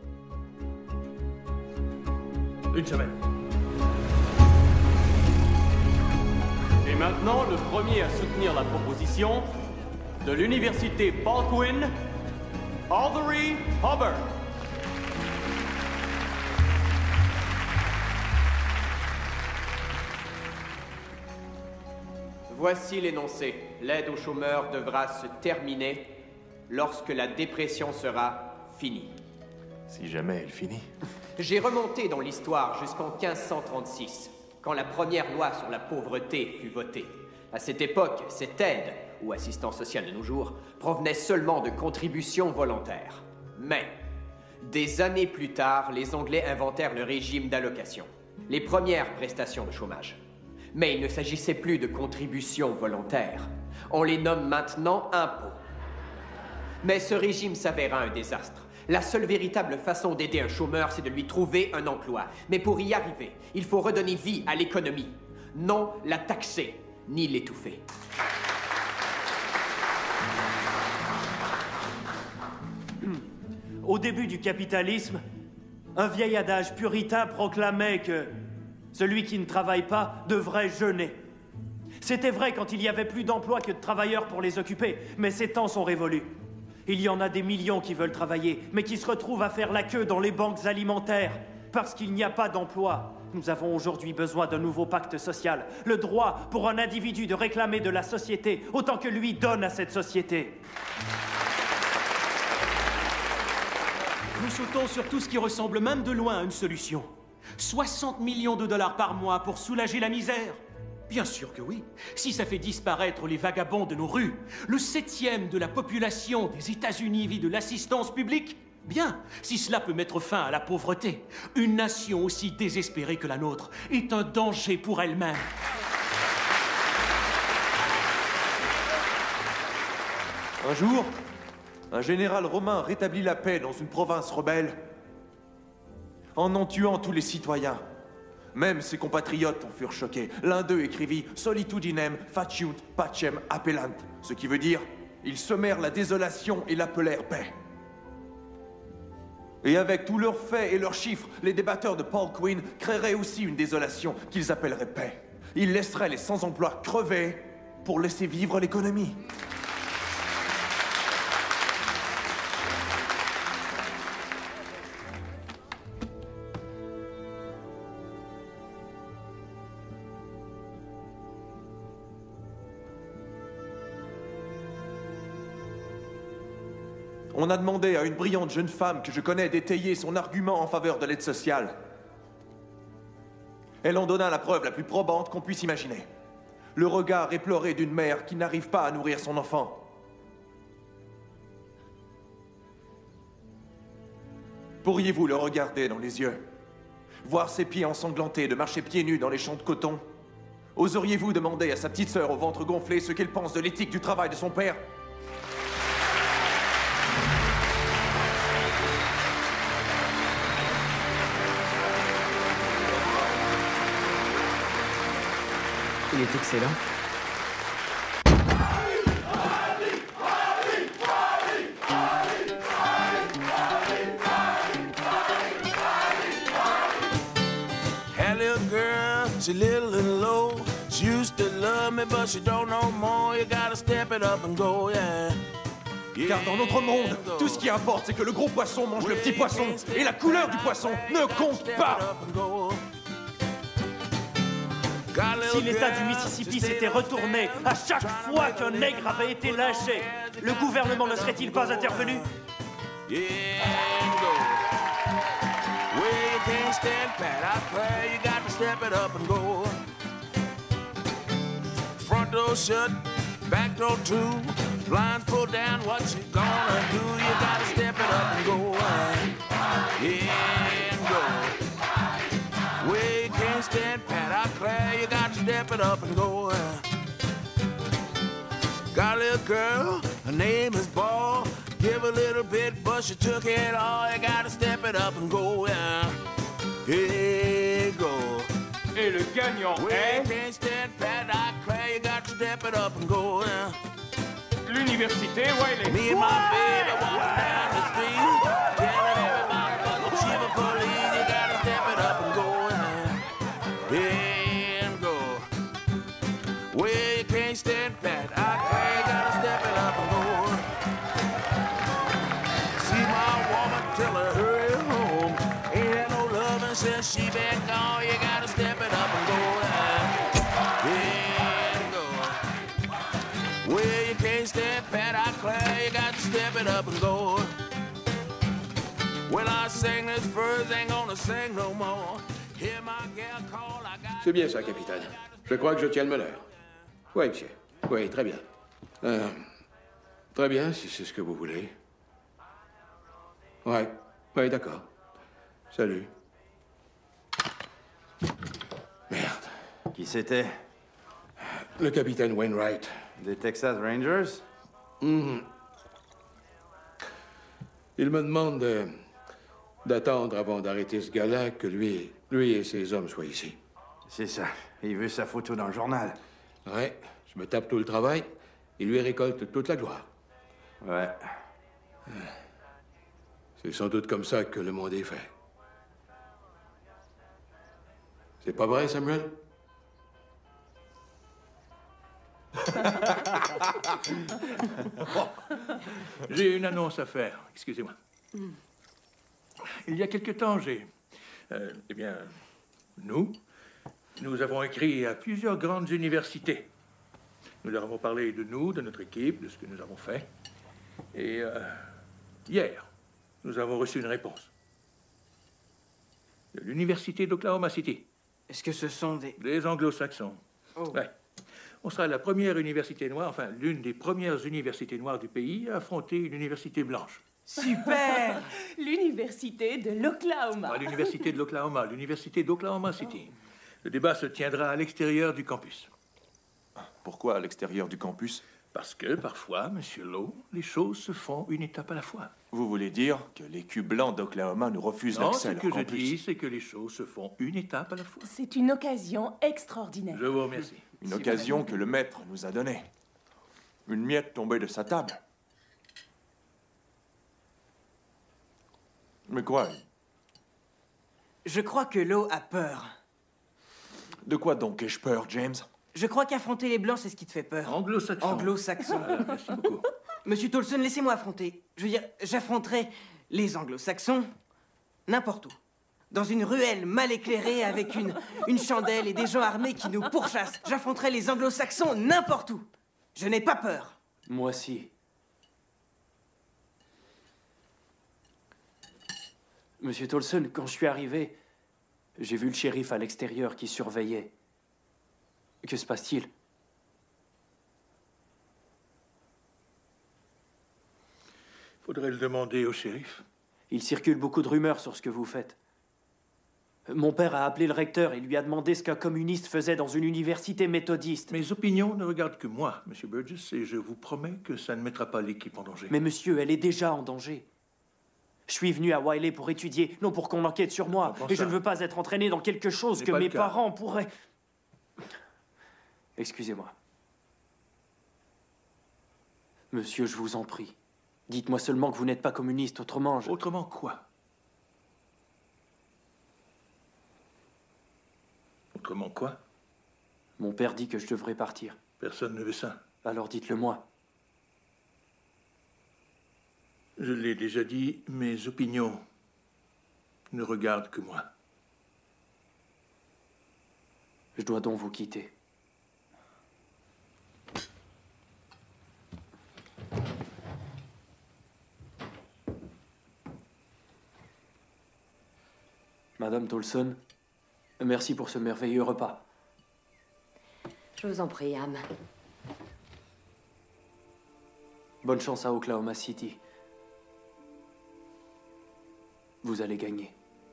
Une semaine. Et maintenant, le premier à soutenir la proposition de l'Université Baldwin, Aldery Hubbard. Voici l'énoncé. L'aide aux chômeurs devra se terminer lorsque la dépression sera finie. Si jamais elle finit. J'ai remonté dans l'histoire jusqu'en 1536, quand la première loi sur la pauvreté fut votée. À cette époque, cette aide, ou assistance sociale de nos jours, provenait seulement de contributions volontaires. Mais, des années plus tard, les Anglais inventèrent le régime d'allocation, les premières prestations de chômage. Mais il ne s'agissait plus de contributions volontaires. On les nomme maintenant impôts. Mais ce régime s'avéra un désastre. La seule véritable façon d'aider un chômeur, c'est de lui trouver un emploi. Mais pour y arriver, il faut redonner vie à l'économie. Non la taxer, ni l'étouffer. Au début du capitalisme, un vieil adage puritain proclamait que celui qui ne travaille pas devrait jeûner. C'était vrai quand il y avait plus d'emplois que de travailleurs pour les occuper, mais ces temps sont révolus. Il y en a des millions qui veulent travailler, mais qui se retrouvent à faire la queue dans les banques alimentaires, parce qu'il n'y a pas d'emploi. Nous avons aujourd'hui besoin d'un nouveau pacte social, le droit pour un individu de réclamer de la société autant que lui donne à cette société. Nous sautons sur tout ce qui ressemble même de loin à une solution. 60 millions de dollars par mois pour soulager la misère. Bien sûr que oui. Si ça fait disparaître les vagabonds de nos rues, le 7e de la population des États-Unis vit de l'assistance publique, bien. Si cela peut mettre fin à la pauvreté, une nation aussi désespérée que la nôtre est un danger pour elle-même. Un jour, un général romain rétablit la paix dans une province rebelle en tuant tous les citoyens. Même ses compatriotes en furent choqués. L'un d'eux écrivit « Solitudinem faciunt pacem appellant », ce qui veut dire « Ils semèrent la désolation et l'appelèrent paix ». Et avec tous leurs faits et leurs chiffres, les débatteurs de Paul Quinn créeraient aussi une désolation qu'ils appelleraient paix. Ils laisseraient les sans-emploi crever pour laisser vivre l'économie. On a demandé à une brillante jeune femme que je connais d'étayer son argument en faveur de l'aide sociale. Elle en donna la preuve la plus probante qu'on puisse imaginer. Le regard éploré d'une mère qui n'arrive pas à nourrir son enfant. Pourriez-vous le regarder dans les yeux? Voir ses pieds ensanglantés de marcher pieds nus dans les champs de coton? Oseriez-vous demander à sa petite sœur au ventre gonflé ce qu'elle pense de l'éthique du travail de son père? Il est excellent. Had a little girl, she little and low. She used to love me, but she don't know more. You gotta step it up and go, yeah. Car dans notre monde, tout ce qui importe, c'est que le gros poisson mange le petit poisson. Et la couleur du poisson ne compte pas. Si l'État du Mississippi s'était retourné à chaque fois qu'un nègre avait été lynché, le gouvernement ne serait-il pas intervenu? Front door shut, back door too. Blinds pulled down, what you gonna do? You gotta step it up and go. Yeah, and go. Well, you can't stand pat, I declare. You gotta step it up and go. Got a little girl, her name is Ball. Give a little bit, but she took it all. You gotta step it up and go. Yeah, go. Et le gagnant est... l'Université Wiley. Me and my baby walk down the street, telling everybody about the chief of police. You gotta step it up and go, yeah, and go. Well, you can't stand pat. I declare you gotta step it up and go. See my woman, tell her hurry home. Ain't had no loving since she been gone. You gotta step it up and go, yeah, and go. Well, you can't stand pat. I declare you got to step it up and go. When I sing this verse, ain't gonna sing no more. Hear my gal call, I got... C'est bien ça, capitaine. Je crois que je tiens le meneur. Oui, monsieur. Oui, très bien. Très bien, si c'est ce que vous voulez. Ouais, oui, d'accord. Salut. Merde. Qui c'était? Le capitaine Wainwright. Des Texas Rangers? Il me demande d'attendre avant d'arrêter ce gars-là que lui et ses hommes soient ici. C'est ça. Il veut sa photo dans le journal. Ouais, je me tape tout le travail et lui récolte toute la gloire. Ouais. C'est sans doute comme ça que le monde est fait. C'est pas vrai, Samuel? Bon. J'ai une annonce à faire. Excusez-moi. Il y a quelque temps, nous avons écrit à plusieurs grandes universités. Nous leur avons parlé de nous, de notre équipe, de ce que nous avons fait. Et hier, nous avons reçu une réponse. De l'université d'Oklahoma City. Est-ce que ce sont des anglo-saxons. Oh. Ouais. On sera la première université noire, enfin l'une des premières universités noires du pays à affronter une université blanche. Super! L'université de l'Oklahoma. Pas l'université de l'Oklahoma, l'université d'Oklahoma City. Le débat se tiendra à l'extérieur du campus. Pourquoi à l'extérieur du campus? Parce que, parfois, Monsieur Lowe, les choses se font une étape à la fois. Vous voulez dire que l'écu blanc d'Oklahoma nous refuse l'accès à leur campus? Non, ce que je dis, c'est que les choses se font une étape à la fois. C'est une occasion extraordinaire. Je vous remercie. Une occasion que le maître nous a donnée. Une miette tombée de sa table. Mais quoi? Je crois que Lowe a peur. De quoi donc ai-je peur, James? Je crois qu'affronter les Blancs, c'est ce qui te fait peur. Anglo-saxon. Anglo-saxon. Merci beaucoup. Monsieur Tolson, laissez-moi affronter. Je veux dire, j'affronterai les Anglo-saxons n'importe où. Dans une ruelle mal éclairée avec une chandelle et des gens armés qui nous pourchassent. J'affronterai les Anglo-saxons n'importe où. Je n'ai pas peur. Moi aussi. Monsieur Tolson, quand je suis arrivé, j'ai vu le shérif à l'extérieur qui surveillait. Que se passe-t-il? Faudrait le demander au shérif. Il circule beaucoup de rumeurs sur ce que vous faites. Mon père a appelé le recteur et lui a demandé ce qu'un communiste faisait dans une université méthodiste. Mes opinions ne regardent que moi, Monsieur Burgess, et je vous promets que ça ne mettra pas l'équipe en danger. Mais monsieur, elle est déjà en danger. Je suis venu à Wiley pour étudier, non pour qu'on enquête sur moi. Et je ne veux pas être entraîné dans quelque chose que mes parents pourraient... Excusez-moi. Monsieur, je vous en prie. Dites-moi seulement que vous n'êtes pas communiste, autrement je... Autrement quoi? Autrement quoi? Mon père dit que je devrais partir. Personne ne veut ça. Alors dites-le moi. Je l'ai déjà dit, mes opinions ne regardent que moi. Je dois donc vous quitter. Madame Tolson, merci pour ce merveilleux repas. Je vous en prie, Am. Bonne chance à Oklahoma City. Vous allez gagner.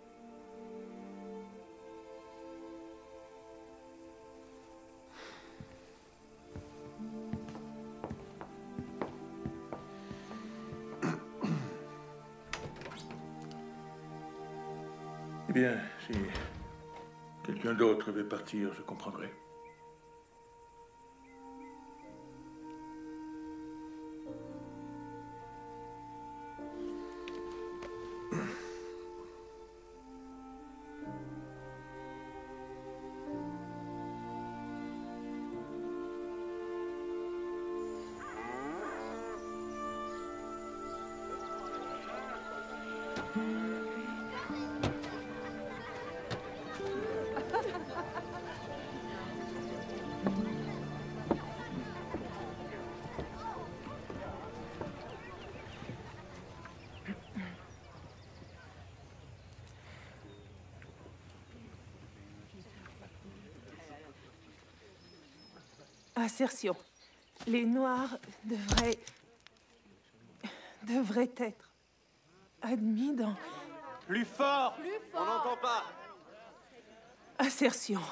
Eh bien, si quelqu'un d'autre veut partir, je comprendrai. Assertion. Les Noirs devraient être admis dans... Plus fort! On n'entend pas! Assertion.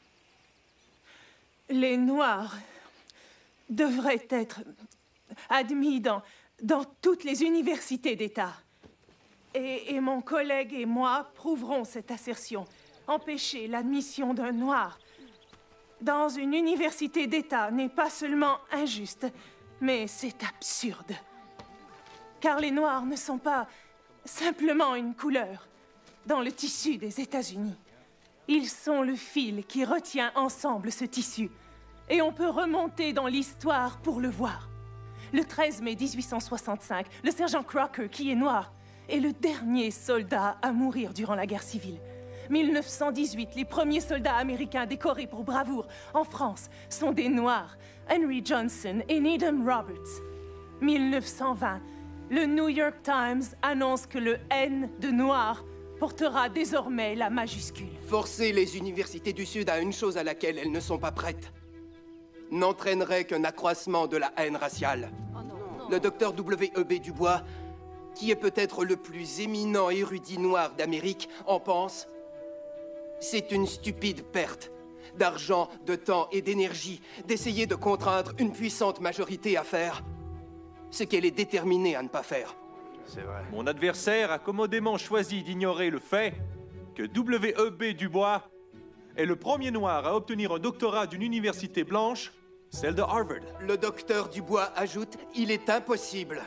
Les Noirs devraient être admis dans toutes les universités d'État. Et mon collègue et moi prouverons cette assertion. Empêcher l'admission d'un Noir dans une université d'État n'est pas seulement injuste, mais c'est absurde. Car les Noirs ne sont pas simplement une couleur dans le tissu des États-Unis. Ils sont le fil qui retient ensemble ce tissu. Et on peut remonter dans l'histoire pour le voir. Le 13 mai 1865, le sergent Crocker, qui est noir, est le dernier soldat à mourir durant la guerre civile. 1918, les premiers soldats américains décorés pour bravoure en France sont des Noirs, Henry Johnson et Needham Roberts. 1920, le New York Times annonce que le N de Noir portera désormais la majuscule. Forcer les universités du Sud à une chose à laquelle elles ne sont pas prêtes n'entraînerait qu'un accroissement de la haine raciale. Le docteur W.E.B. Du Bois, qui est peut-être le plus éminent érudit noir d'Amérique, en pense: c'est une stupide perte d'argent, de temps et d'énergie d'essayer de contraindre une puissante majorité à faire ce qu'elle est déterminée à ne pas faire. C'est vrai. Mon adversaire a commodément choisi d'ignorer le fait que W.E.B. Du Bois est le premier noir à obtenir un doctorat d'une université blanche, celle de Harvard. Le docteur Du Bois ajoute: il est impossible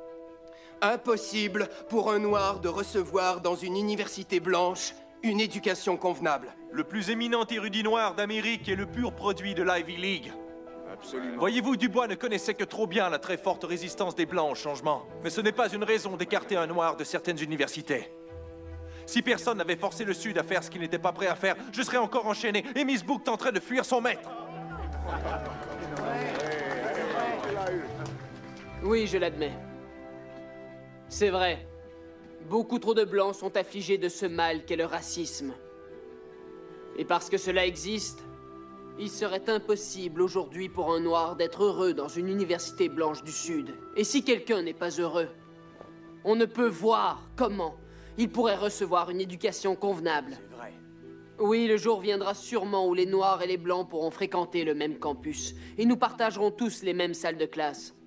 pour un noir de recevoir dans une université blanche une éducation convenable. Le plus éminent érudit noir d'Amérique est le pur produit de l'Ivy League. Absolument. Voyez-vous, Dubois ne connaissait que trop bien la très forte résistance des Blancs au changement. Mais ce n'est pas une raison d'écarter un noir de certaines universités. Si personne n'avait forcé le Sud à faire ce qu'il n'était pas prêt à faire, je serais encore enchaîné et Miss Book tenterait de fuir son maître. Oui, je l'admets. C'est vrai. Beaucoup trop de Blancs sont affligés de ce mal qu'est le racisme. Et parce que cela existe, il serait impossible aujourd'hui pour un Noir d'être heureux dans une université blanche du Sud. Et si quelqu'un n'est pas heureux, on ne peut voir comment il pourrait recevoir une éducation convenable. C'est vrai. Oui, le jour viendra sûrement où les Noirs et les Blancs pourront fréquenter le même campus. Et nous partagerons tous les mêmes salles de classe.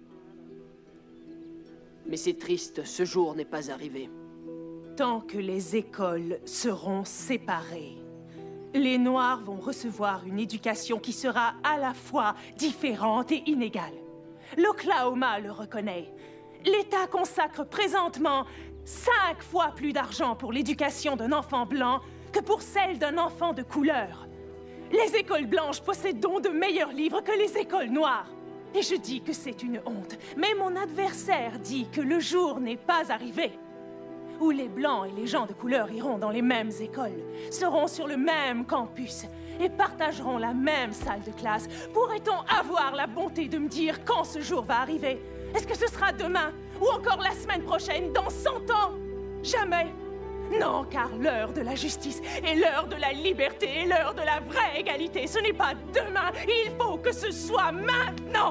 Mais c'est triste, ce jour n'est pas arrivé. Tant que les écoles seront séparées, Les Noirs vont recevoir une éducation qui sera à la fois différente et inégale. L'Oklahoma le reconnaît. L'État consacre présentement 5 fois plus d'argent pour l'éducation d'un enfant blanc que pour celle d'un enfant de couleur. Les écoles blanches possèdent donc de meilleurs livres que les écoles noires. Et je dis que c'est une honte. Mais mon adversaire dit que le jour n'est pas arrivé où les Blancs et les gens de couleur iront dans les mêmes écoles, seront sur le même campus et partageront la même salle de classe. Pourrait-on avoir la bonté de me dire quand ce jour va arriver? Est-ce que ce sera demain ou encore la semaine prochaine, dans 100 ans? Jamais. Non, car l'heure de la justice est l'heure de la liberté et l'heure de la vraie égalité. Ce n'est pas demain, il faut que ce soit maintenant.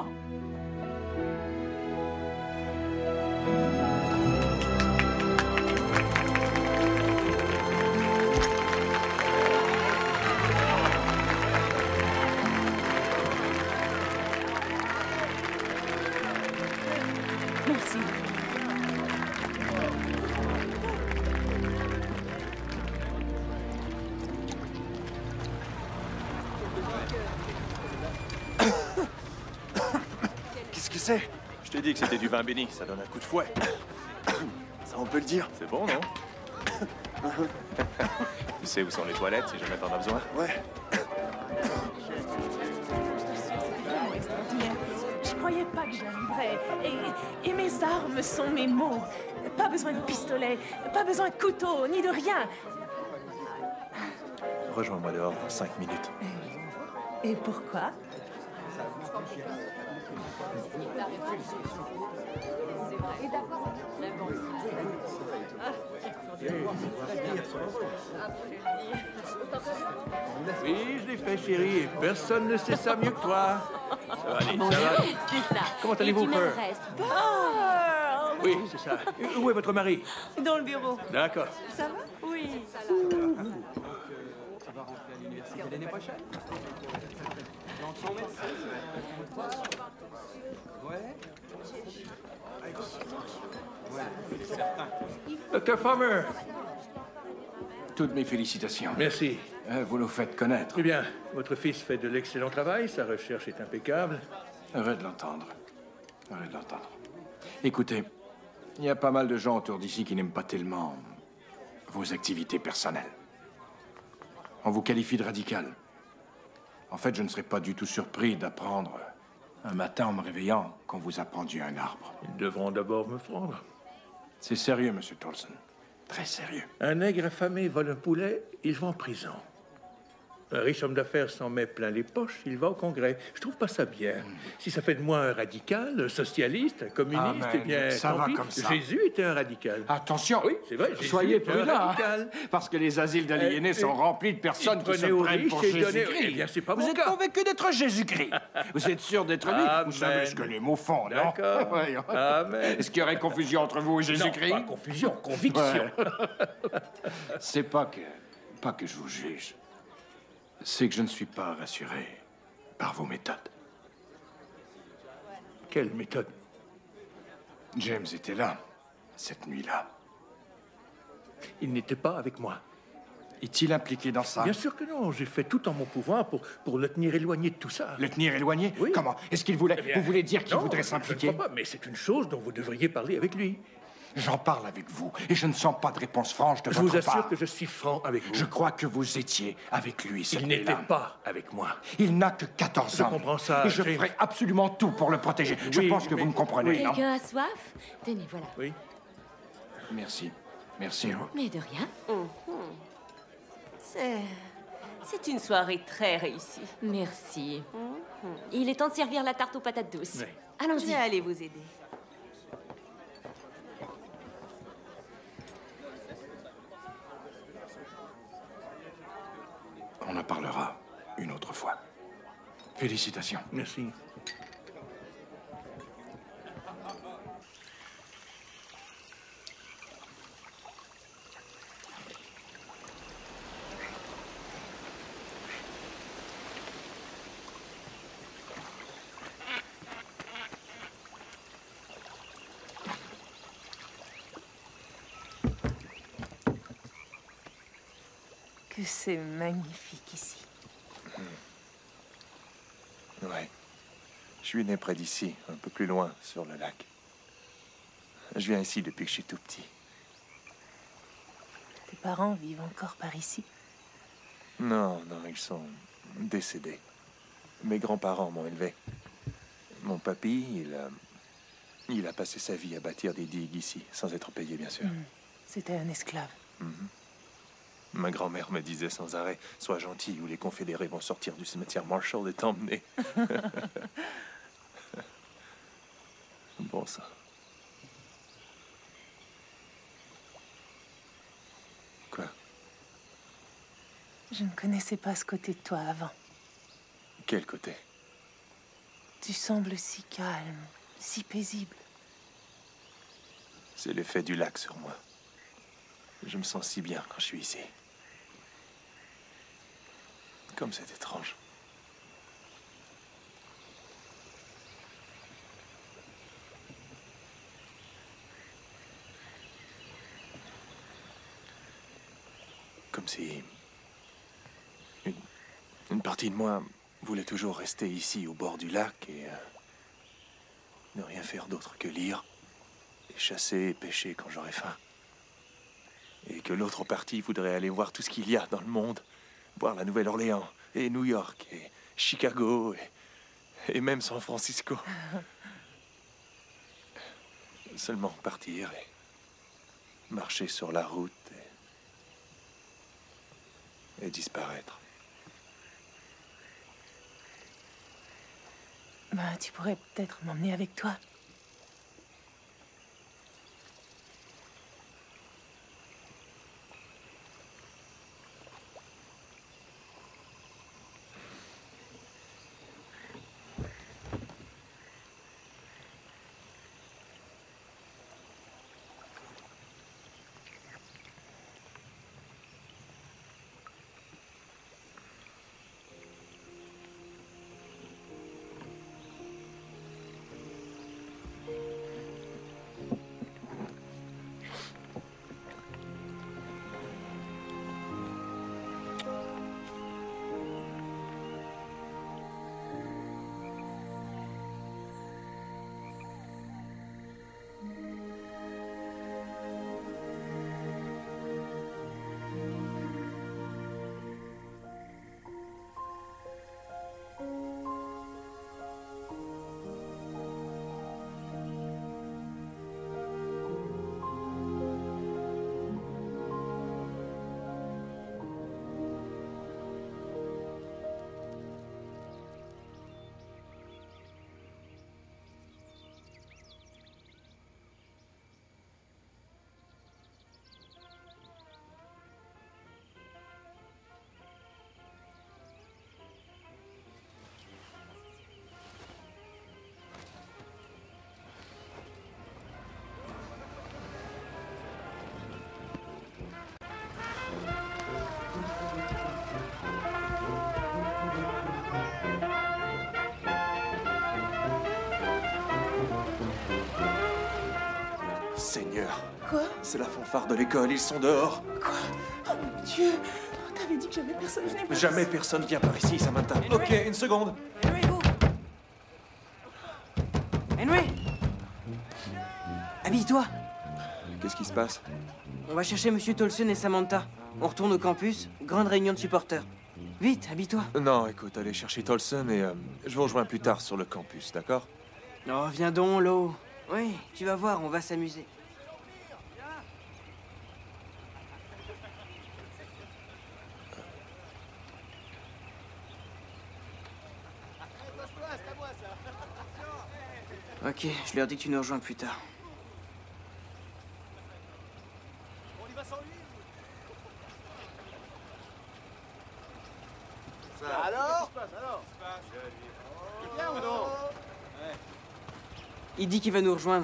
Merci. Qu'est-ce que c'est? Je t'ai dit que c'était du vin béni, ça donne un coup de fouet. Ça, on peut le dire. C'est bon, non? Tu sais où sont les toilettes si jamais t'en as besoin? Ouais. Je croyais pas que j'arriverais. Et mes armes sont mes mots. Pas besoin de pistolet, pas besoin de couteau, ni de rien. Rejoins-moi dehors dans 5 minutes. Et pourquoi? Oui, je l'ai fait, chérie, et personne ne sait ça mieux que toi. Ça va aller, ça va. C'est ça. Comment allez-vous, Pearl? Oui, c'est ça. Où est votre mari? Dans le bureau. D'accord. Ça va? Oui. Tu vas rentrer à l'université l'année prochaine? Ouais. Ouais, certain. Dr. Farmer. Toutes mes félicitations. Merci. Vous nous faites connaître. Eh bien, votre fils fait de l'excellent travail, sa recherche est impeccable. Heureux de l'entendre. Heureux de l'entendre. Écoutez, il y a pas mal de gens autour d'ici qui n'aiment pas tellement vos activités personnelles. On vous qualifie de radical. En fait, je ne serais pas du tout surpris d'apprendre un matin en me réveillant qu'on vous a pendu à un arbre. Ils devront d'abord me prendre. C'est sérieux, Monsieur Tolson. Très sérieux. Un nègre affamé vole un poulet, il va en prison. Un riche homme d'affaires s'en met plein les poches, il va au Congrès. Je trouve pas ça bien. Si ça fait de moi un radical, un socialiste, un communiste, eh bien, ça tant va pis. comme ça. Jésus était un radical. Attention, oui, c'est vrai. Jésus soyez était un prudents, radical. parce que les asiles d'aliénés sont remplis de personnes qui se prenait aux prennent pour riches et donnait- Jésus-Christ. Eh bien, c'est pas Vous mon êtes cas. convaincu d'être Jésus-Christ. Vous êtes sûr d'être lui. Amen. Vous savez ce que les mots font, non? D'accord. Voyons. Amen. Est-ce qu'il y aurait confusion entre vous et Jésus-Christ? Non, pas confusion, conviction. Ouais. C'est pas que je vous juge. C'est que je ne suis pas rassuré par vos méthodes. Quelle méthode? James était là, cette nuit-là. Il n'était pas avec moi. Est-il impliqué dans ça? Bien sûr que non. J'ai fait tout en mon pouvoir pour le tenir éloigné de tout ça. Le tenir éloigné? Oui. Comment? Est-ce qu'il voulait... Eh bien, vous voulez dire qu'il non, voudrait je s'impliquer? ne crois pas, mais c'est une chose dont vous devriez parler avec lui. J'en parle avec vous, et je ne sens pas de réponse franche de Je votre vous assure part. que je suis franc avec vous. Je crois que vous étiez avec lui cette Il nuit-là. n'était pas avec moi. Il n'a que 14 ans. Je comprends ça, Et je James. ferai absolument tout pour le protéger. Je Oui, pense que mais- vous me comprenez, non? Quelqu'un a soif? Tenez, voilà. Oui. Merci. Merci. Mais de rien. C'est une soirée très réussie. Merci. Il est temps de servir la tarte aux patates douces. Oui. Allons-y. Je vais aller vous aider. On en parlera une autre fois. Félicitations. Merci. que c'est magnifique ici. Ouais. Je suis né près d'ici, un peu plus loin, sur le lac. Je viens ici depuis que je suis tout petit. Tes parents vivent encore par ici? Non, non, ils sont décédés. Mes grands-parents m'ont élevé. Mon papy, il a passé sa vie à bâtir des digues ici, sans être payé, bien sûr. C'était un esclave. Ma grand-mère me disait sans arrêt, « Sois gentil ou les confédérés vont sortir du cimetière Marshall et t'emmener. » Bon sang. Quoi? Je ne connaissais pas ce côté de toi avant. Quel côté? Tu sembles si calme, si paisible. C'est l'effet du lac sur moi. Je me sens si bien quand je suis ici. Comme c'est étrange. Comme si une partie de moi voulait toujours rester ici au bord du lac et ne rien faire d'autre que lire, et chasser et pêcher quand j'aurai faim. Et que l'autre partie voudrait aller voir tout ce qu'il y a dans le monde, voir la Nouvelle-Orléans, et New York, et Chicago, et même San Francisco. Seulement partir et marcher sur la route et disparaître. Ben, tu pourrais peut-être m'emmener avec toi. Seigneur. Quoi? C'est la fanfare de l'école, ils sont dehors. Quoi? Oh mon Dieu! T'avais dit que jamais personne venait par Jamais personne vient par ici, Samantha. Ok, une seconde. Henry, vous! Henry! Habille-toi! Qu'est-ce qui se passe? On va chercher Monsieur Tolson et Samantha. On retourne au campus, grande réunion de supporters. Vite, habille-toi. Non, écoute, allez chercher Tolson et je vous rejoins plus tard sur le campus, d'accord? Oh, viens donc, Lo. Oui, tu vas voir, on va s'amuser. Ok, je leur dis que tu nous rejoins plus tard. Alors? Bien ou non? Il dit qu'il va nous rejoindre.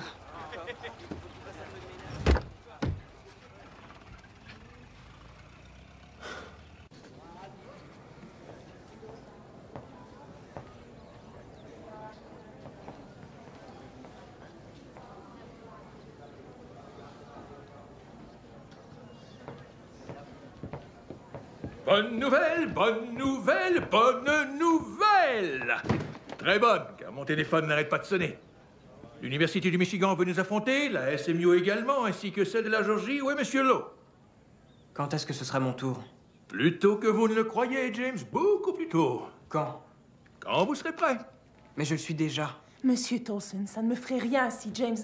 Bonne nouvelle, bonne nouvelle, bonne nouvelle! Très bonne, car mon téléphone n'arrête pas de sonner. L'Université du Michigan veut nous affronter, la SMU également, ainsi que celle de la Georgie. Où est Monsieur Lowe? Quand est-ce que ce sera mon tour? Plus tôt que vous ne le croyez, James, beaucoup plus tôt. Quand? Quand vous serez prêt. Mais je le suis déjà. Monsieur Tolson, ça ne me ferait rien si James...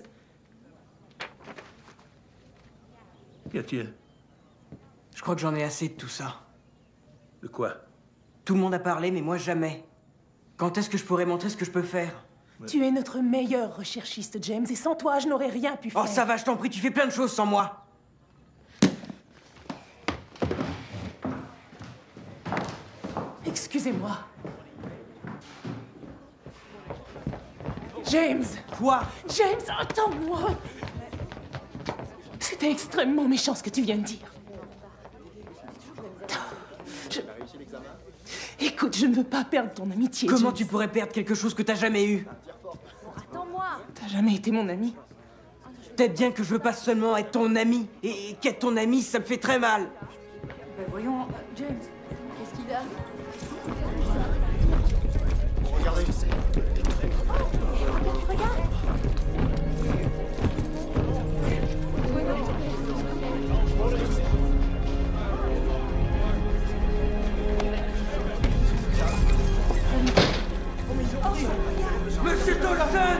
Qu'y a-t-il? Je crois que j'en ai assez de tout ça. De quoi? Tout le monde a parlé, mais moi jamais. Quand est-ce que je pourrais montrer ce que je peux faire? Tu es notre meilleur recherchiste, James, et sans toi, je n'aurais rien pu faire. Oh, ça va, je t'en prie, tu fais plein de choses sans moi. Excusez-moi. James! Quoi? James, attends-moi! C'était extrêmement méchant ce que tu viens de dire. Écoute, je ne veux pas perdre ton amitié. Comment James. tu pourrais perdre quelque chose que t'as jamais eu? Attends-moi. T'as jamais été mon ami. Peut-être bien que je veux pas seulement être ton ami. Et qu'être ton ami, ça me fait très mal. Ben voyons, James, qu'est-ce qu'il a? Regardez. Regarde. Monsieur Tolson!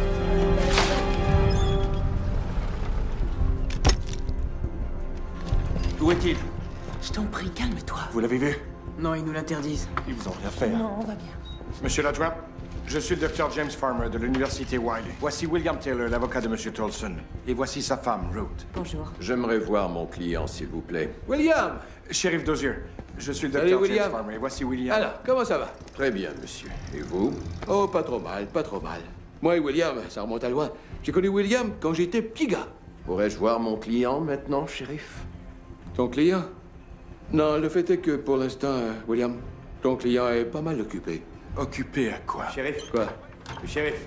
Où est-il? Je t'en prie, calme-toi. Vous l'avez vu? Non, ils nous l'interdisent. Ils vous ont rien fait. Non, on va bien. Monsieur l'adjoint, je suis le docteur James Farmer de l'Université Wiley. Voici William Taylor, l'avocat de Monsieur Tolson. Et voici sa femme, Ruth. Bonjour. J'aimerais voir mon client, s'il vous plaît. William! Shérif Dozier, je suis le Salut, docteur William. James Farmer. Et voici William. Alors, comment ça va? Très bien, monsieur. Et vous? Oh, pas trop mal, pas trop mal. Moi et William, ça remonte à loin. J'ai connu William quand j'étais petit gars. Pourrais-je voir mon client maintenant, shérif? Ton client? Non, le fait est que pour l'instant, William, ton client est pas mal occupé. Occupé à quoi? Shérif. Quoi? Le shérif.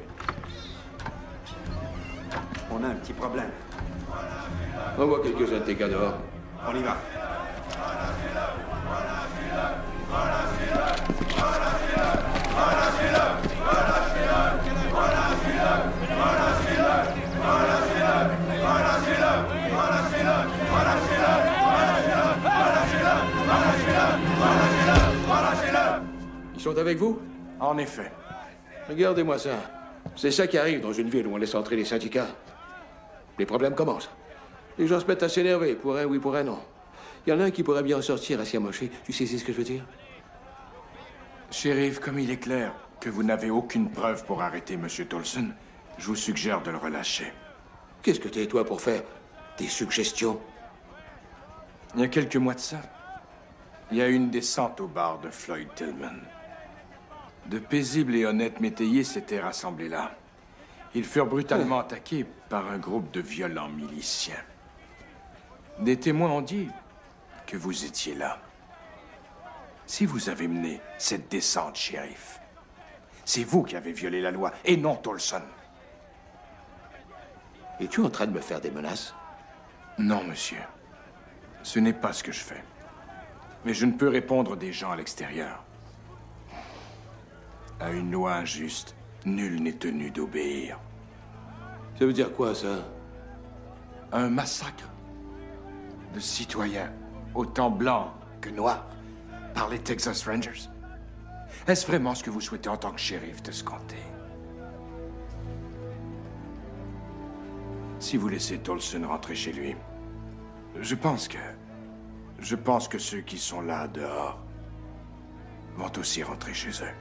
On a un petit problème. Envoie quelques-uns de tes gars dehors. On y va. Ils sont avec vous? En effet. Regardez-moi ça. C'est ça qui arrive dans une ville où on laisse entrer les syndicats. Les problèmes commencent. Les gens se mettent à s'énerver, pour un oui, pour un non. Il y en a un qui pourrait bien en sortir à s'y amocher. Tu sais ce que je veux dire? Shérif, comme il est clair que vous n'avez aucune preuve pour arrêter Monsieur Tolson, je vous suggère de le relâcher. Qu'est-ce que t'es, toi, pour faire des suggestions? Il y a quelques mois de ça, il y a eu une descente au bar de Floyd Tillman. De paisibles et honnêtes métayers s'étaient rassemblés là. Ils furent brutalement attaqués par un groupe de violents miliciens. Des témoins ont dit que vous étiez là. Si vous avez mené cette descente, shérif, c'est vous qui avez violé la loi, et non Tolson. Es-tu en train de me faire des menaces? Non, monsieur. Ce n'est pas ce que je fais. Mais je ne peux répondre des gens à l'extérieur. À une loi injuste, nul n'est tenu d'obéir. Ça veut dire quoi, ça? Un massacre de citoyens, autant blancs que noirs, par les Texas Rangers. Est-ce vraiment ce que vous souhaitez en tant que shérif de ce comté? Si vous laissez Tolson rentrer chez lui, je pense que ceux qui sont là dehors vont aussi rentrer chez eux.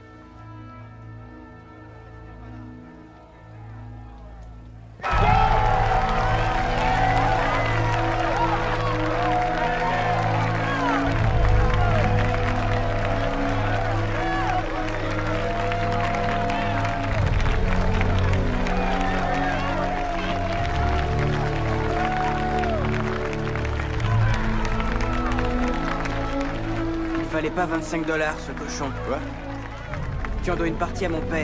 Il fallait pas 25 $, ce cochon. Quoi? Tu en dois une partie à mon père.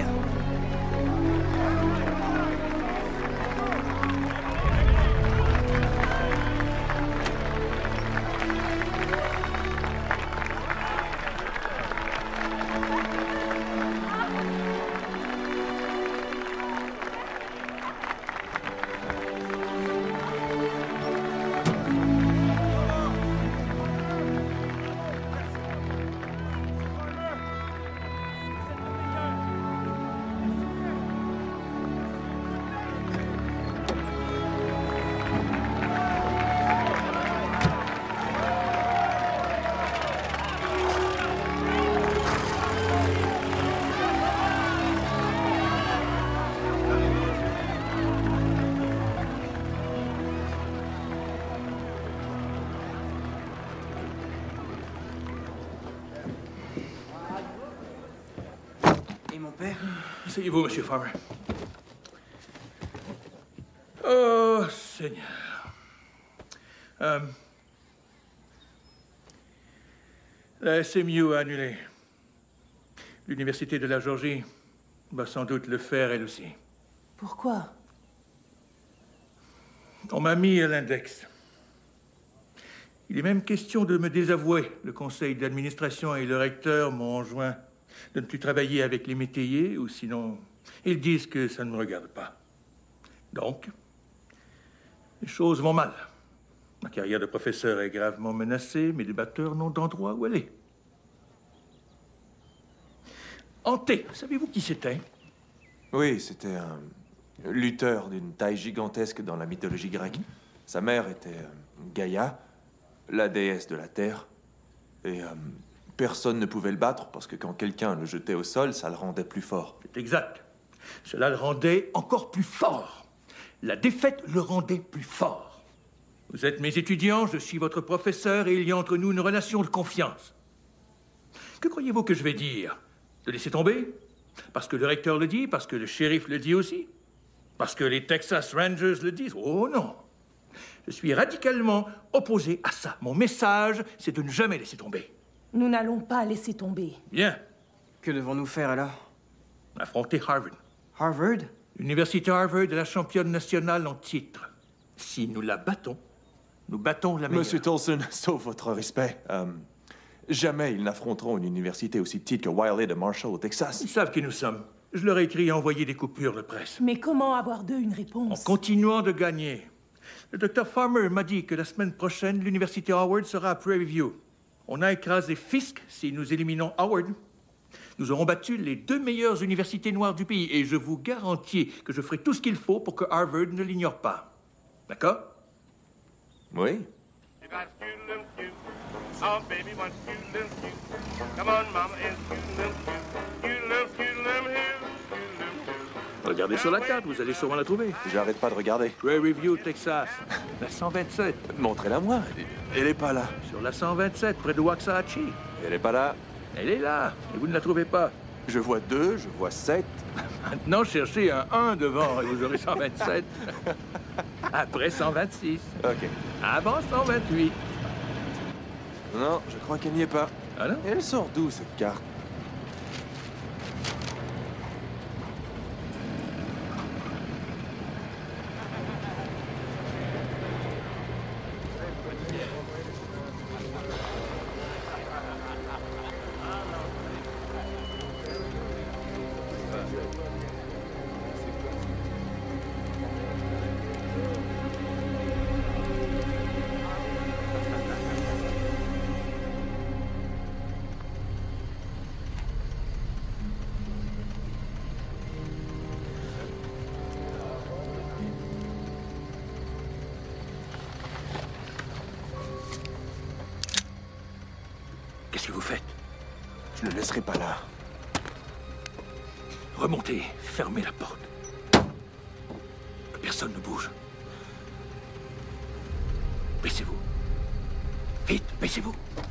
Et mon père? Asseyez-vous, monsieur Farmer. Oh, Seigneur. La SMU a annulé. L'Université de la Géorgie va sans doute le faire, elle aussi. Pourquoi? On m'a mis à l'index. Il est même question de me désavouer. Le conseil d'administration et le recteur m'ont enjoint de ne plus travailler avec les métayers, ou sinon, ils disent que ça ne me regarde pas. Donc, les choses vont mal. Ma carrière de professeur est gravement menacée, mes débatteurs n'ont d'endroit où aller. Hanté, savez-vous qui c'était? Oui, c'était un lutteur d'une taille gigantesque dans la mythologie grecque. Sa mère était Gaïa, la déesse de la terre. Et personne ne pouvait le battre parce que quand quelqu'un le jetait au sol, ça le rendait plus fort. C'est exact. Cela le rendait encore plus fort. La défaite le rendait plus fort. Vous êtes mes étudiants, je suis votre professeur et il y a entre nous une relation de confiance. Que croyez-vous que je vais dire? De laisser tomber? Parce que le recteur le dit? Parce que le shérif le dit aussi? Parce que les Texas Rangers le disent? Oh non! Je suis radicalement opposé à ça. Mon message, c'est de ne jamais laisser tomber. Nous n'allons pas laisser tomber. Bien. Que devons-nous faire alors? Affronter Harvard. Harvard? L'université Harvard est la championne nationale en titre. Si nous la battons, nous battons la meilleure. Monsieur Tolson, sauf votre respect, jamais ils n'affronteront une université aussi petite que Wiley de Marshall au Texas. Ils savent qui nous sommes. Je leur ai écrit et envoyé des coupures de presse. Mais comment avoir d'eux une réponse? En continuant de gagner. Le docteur Farmer m'a dit que la semaine prochaine, l'université Howard sera à Prairie View. On a écrasé Fisk si nous éliminons Howard. Nous aurons battu les 2 meilleures universités noires du pays et je vous garantis que je ferai tout ce qu'il faut pour que Harvard ne l'ignore pas. D'accord? Oui. Oh, baby, want you little cute. Come on, mama, and you little cute. You little cute, little hill. Regardez sur la carte, vous allez sûrement la trouver. J'arrête pas de regarder. Prairie View, Texas. La 127. Montrez-la-moi. Elle est pas là. Sur la 127, près de Waxahachie. Elle est pas là. Elle est là, et vous ne la trouvez pas. Je vois 2, je vois 7. Maintenant, cherchez un 1 devant et vous aurez 127. Après 126. OK. Avant 128. Non, je crois qu'elle n'y est pas. Ah non? Elle sort d'où, cette carte? Qu'est-ce que vous faites? Je ne le laisserai pas là. Remontez, fermez la porte. Que personne ne bouge. Baissez-vous. Vite, baissez-vous.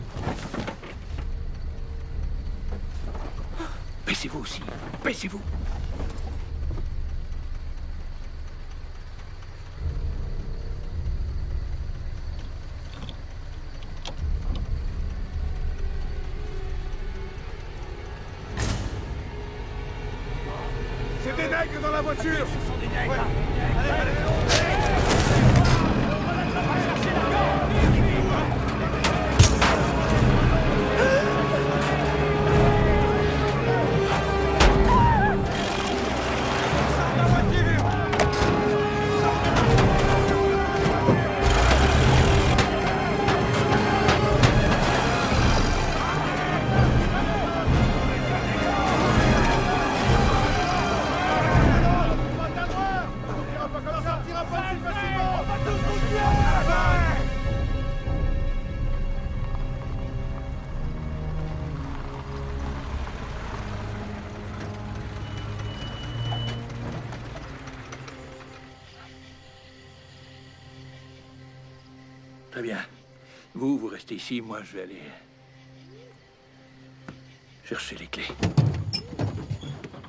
Baissez-vous aussi. Baissez-vous. C'est des nègres dans la voiture! Ce sont des nègres! Très bien. Vous restez ici, moi je vais aller chercher les clés.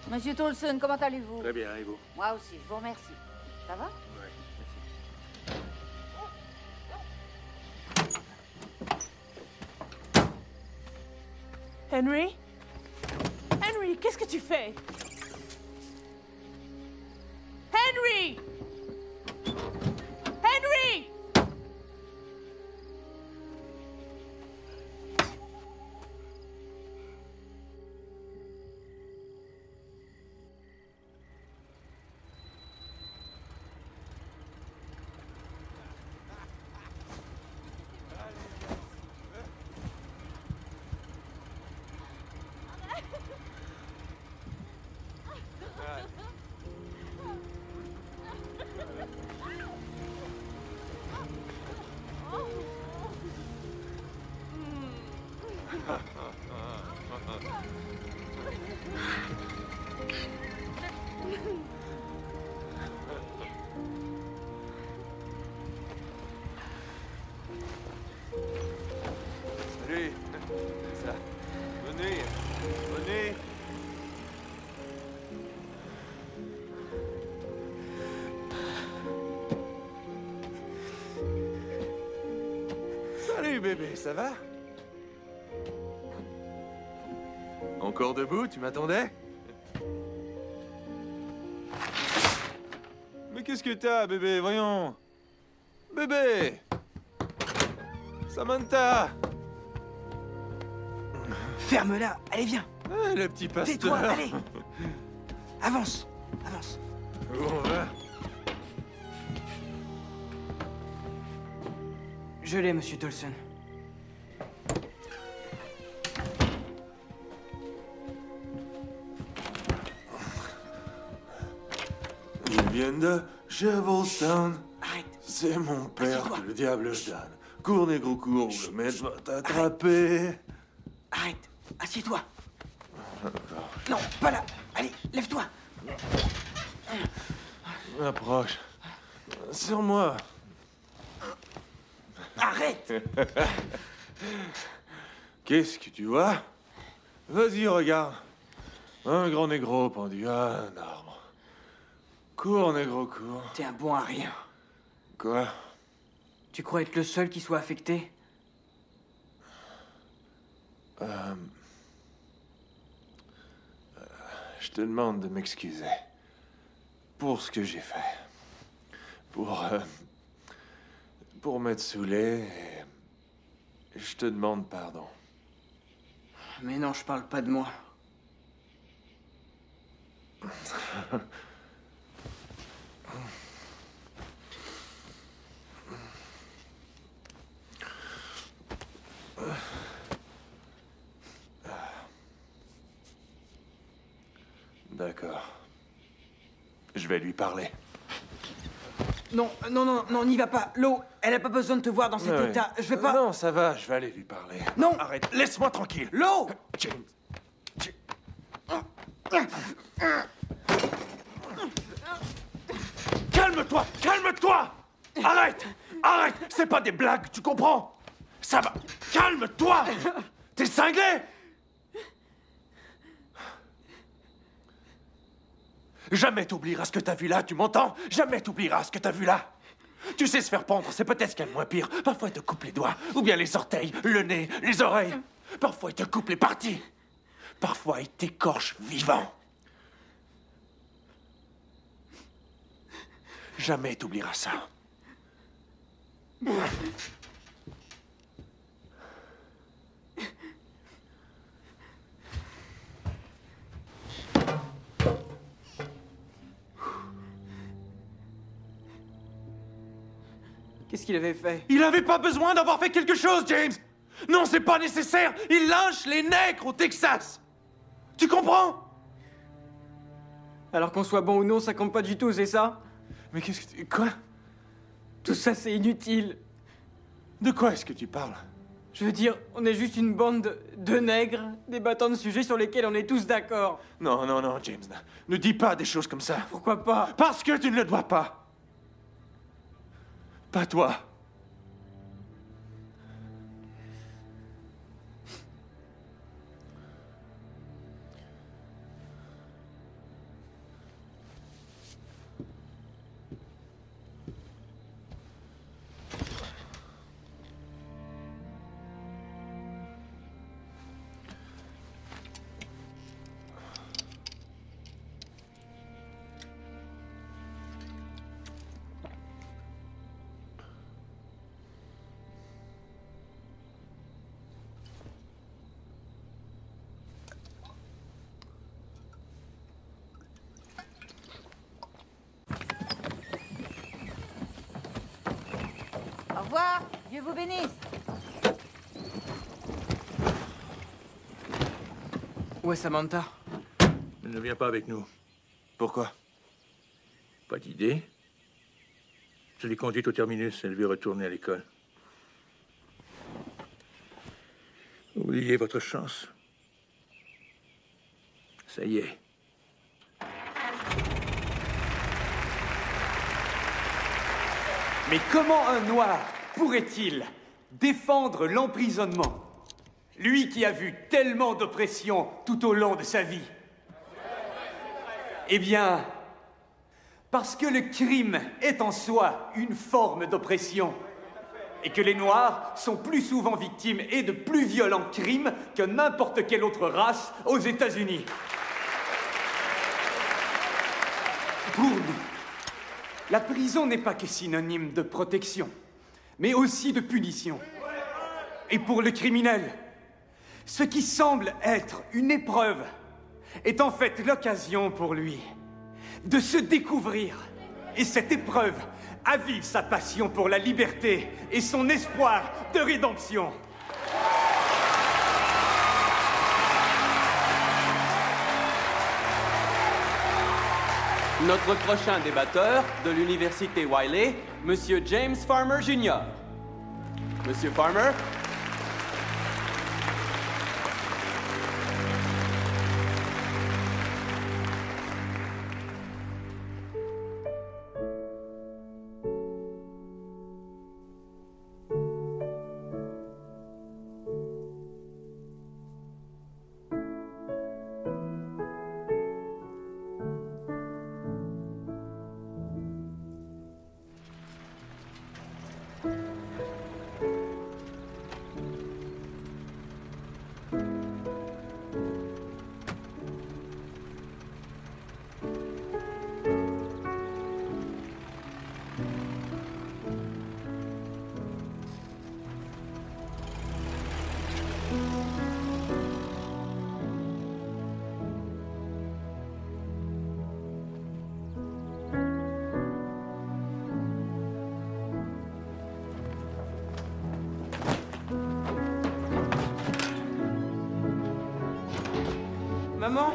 Monsieur Tolson, comment allez-vous? Très bien, et vous? Moi aussi, je vous remercie. Ça va? Oui, merci. Henry? Henry, qu'est-ce que tu fais? Henry! Henry! Salut. Ça. Bonne nuit. Bonne nuit. Salut bébé, ça va? Encore debout, tu m'attendais? Mais qu'est-ce que t'as, bébé? Voyons. Bébé! Samantha! Ferme-la, allez, viens. Ah, le petit pasteur. Tais-toi, allez. Avance, avance. Où on va? Je l'ai, monsieur Tolson. Ils viennent de Chevalstown. Arrête. C'est mon père Assieds-toi. que le diable je donne. Cours, négro, cours, ou le maître va t'attraper. Arrête, assieds-toi. Non, pas là. Allez, lève-toi. Approche. Sur moi. Arrête. Qu'est-ce que tu vois? Vas-y, regarde. Un grand négro pendu à un arbre. Cours, négro, cours. T'es un bon à rien. Quoi? Tu crois être le seul qui soit affecté? Je te demande de m'excuser pour ce que j'ai fait. Pour m'être saoulé. Et je te demande pardon. Mais non, je parle pas de moi. D'accord. Je vais lui parler. Non, non, non, non, n'y va pas. L'eau, elle a pas besoin de te voir dans cet Ouais. état. Je vais pas... Non, ça va, je vais aller lui parler. Non. Arrête, laisse-moi tranquille. L'eau. James. Calme-toi, calme-toi. Arrête, arrête, c'est pas des blagues, tu comprends? Ça va, calme-toi. T'es cinglé. Jamais t'oublieras ce que t'as vu là, tu m'entends? Jamais t'oublieras ce que t'as vu là. Tu sais se faire pendre, c'est peut-être ce qu'il y a de moins pire. Parfois, il te coupe les doigts, ou bien les orteils, le nez, les oreilles. Parfois, il te coupe les parties. Parfois, il t'écorche vivant. Jamais t'oublieras ça. Qu'est-ce qu'il avait fait? Il avait pas besoin d'avoir fait quelque chose, James. Non, c'est pas nécessaire. Il lynche les nègres au Texas. Tu comprends? Alors qu'on soit bon ou non, ça compte pas du tout, c'est ça? Mais qu'est-ce que tu... Quoi? Tout ça, c'est inutile. De quoi est-ce que tu parles? Je veux dire, on est juste une bande de nègres débattant de sujets sur lesquels on est tous d'accord. Non, non, non, James. Ne dis pas des choses comme ça. Pourquoi pas? Parce que tu ne le dois pas. Pas toi. Au revoir. Dieu vous bénisse. Où est Samantha? Elle ne vient pas avec nous. Pourquoi? Pas d'idée. Je l'ai conduite au terminus. Elle veut retourner à l'école. Oubliez votre chance. Ça y est. Mais comment un noir pourrait-il défendre l'emprisonnement? Lui qui a vu tellement d'oppression tout au long de sa vie. Eh bien, parce que le crime est en soi une forme d'oppression, et que les Noirs sont plus souvent victimes et de plus violents crimes que n'importe quelle autre race aux États-Unis. Pour nous, la prison n'est pas que synonyme de protection, mais aussi de punition. Et pour le criminel, ce qui semble être une épreuve est en fait l'occasion pour lui de se découvrir. Et cette épreuve avive sa passion pour la liberté et son espoir de rédemption. Notre prochain débatteur de l'Université Wiley, Monsieur James Farmer Jr. Monsieur Farmer. Maman?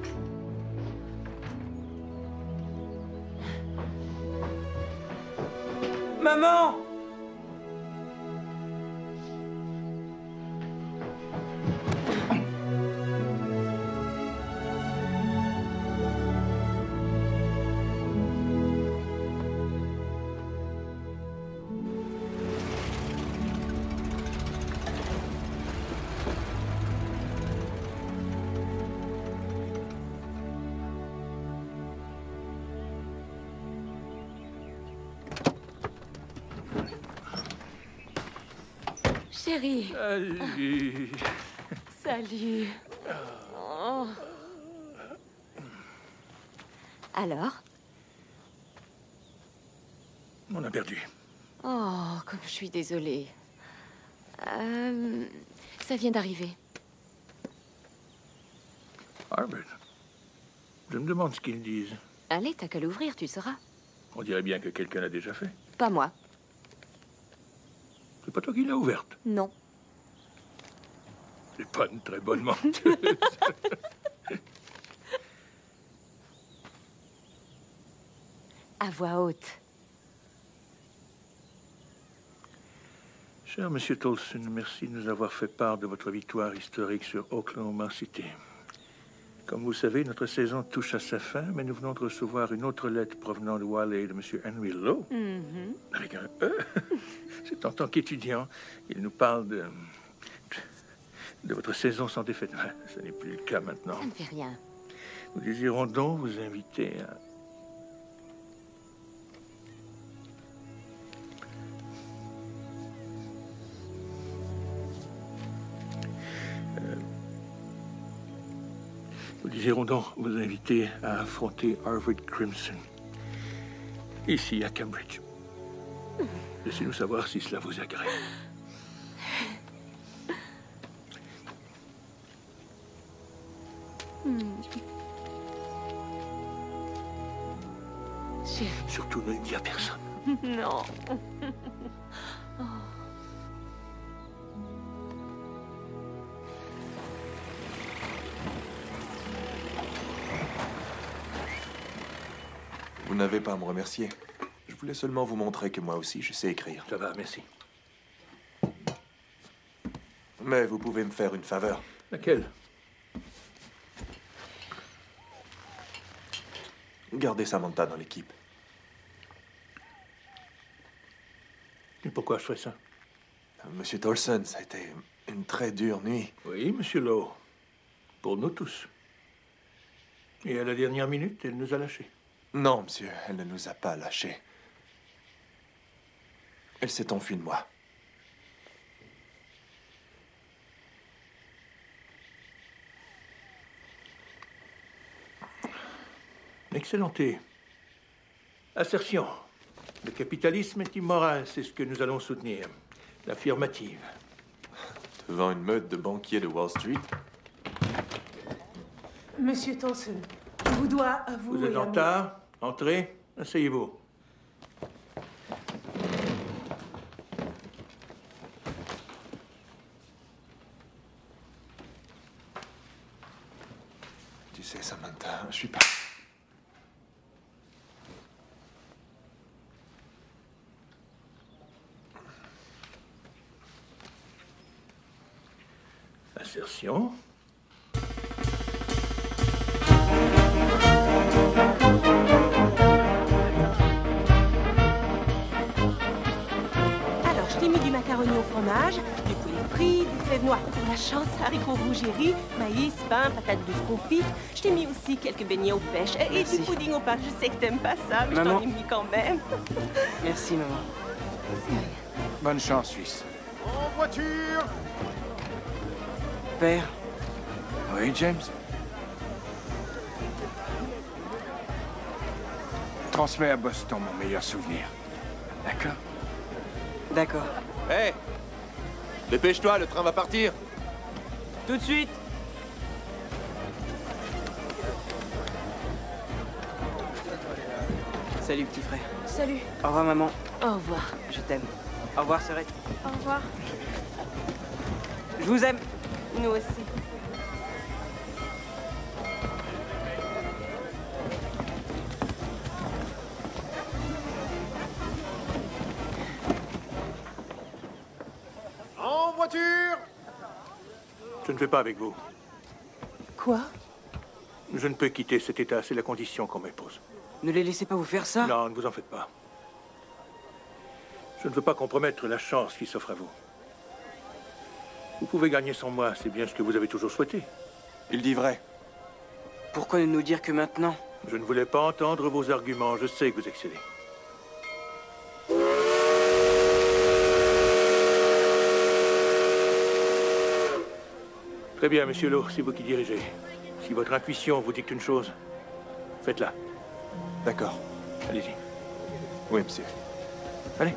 Maman! Chérie. Salut. Salut. Oh. Alors? On a perdu. Oh, comme je suis désolée. Ça vient d'arriver. Harvard. Je me demande ce qu'ils disent. Allez, t'as qu'à l'ouvrir, tu sauras. On dirait bien que quelqu'un l'a déjà fait. Pas moi. C'est pas toi qui l'as ouverte? Non. C'est pas une très bonne menteuse. À voix haute. Cher Monsieur Tolson, merci de nous avoir fait part de votre victoire historique sur Oklahoma City. Comme vous le savez, notre saison touche à sa fin, mais nous venons de recevoir une autre lettre provenant de Wiley de Monsieur Henry Lowe. Avec un E. C'est en tant qu'étudiant. Il nous parle de votre saison sans défaite. Ce n'est plus le cas maintenant. Ça ne fait rien. Nous désirons donc vous inviter à... Nous désirons donc vous inviter à affronter Harvard Crimson, ici à Cambridge. Laissez-nous savoir si cela vous agrée. Chérie. Surtout ne le dis à personne. Non. Oh. Vous n'avez pas à me remercier. Je voulais seulement vous montrer que moi aussi, je sais écrire. Ça va, merci. Mais vous pouvez me faire une faveur. Laquelle? Gardez Samantha dans l'équipe. Et pourquoi je ferais ça? Monsieur Tolson, ça a été une très dure nuit. Oui, monsieur Lowe. Pour nous tous. Et à la dernière minute, elle nous a lâchés. Non, monsieur, elle ne nous a pas lâchés. Elle s'est enfuie de moi. Excellente assertion. Le capitalisme est immoral, c'est ce que nous allons soutenir. L'affirmative. Devant une meute de banquiers de Wall Street. Monsieur Tolson, je vous dois avouer... Vous êtes en retard. Entrez. Asseyez-vous. Tu sais, Samantha, je suis pas... Assertion. Alors, je t'ai mis du macaroni au fromage, du poulet frit, des fèves noires pour la chance, haricots rouges et riz, maïs, pain, patates douces confites. Je t'ai mis aussi quelques beignets aux pêches et du pudding aux pâtes. Je sais que t'aimes pas ça, mais Maman. je t'en ai mis quand même. Merci, maman. Bonne chance, Suisse. En voiture! Père, Oui, James? Transmets à Boston mon meilleur souvenir. D'accord? d'accord. Hé! Dépêche-toi, le train va partir. Tout de suite. Salut, petit frère. Salut. Au revoir, maman. Au revoir. Je t'aime. Au revoir, Sœurette. Au revoir. Je vous aime. Nous aussi. En voiture! Je ne vais pas avec vous. Quoi? Je ne peux quitter cet état, c'est la condition qu'on m'impose. Ne les laissez pas vous faire ça. Non, ne vous en faites pas. Je ne veux pas compromettre la chance qui s'offre à vous. Vous pouvez gagner sans moi, c'est bien ce que vous avez toujours souhaité. Il dit vrai. Pourquoi ne nous dire que maintenant? Je ne voulais pas entendre vos arguments, je sais que vous excellez. Très bien, monsieur Lowe, c'est vous qui dirigez. Si votre intuition vous dicte une chose, faites-la. D'accord. Allez-y. Oui, monsieur. Allez.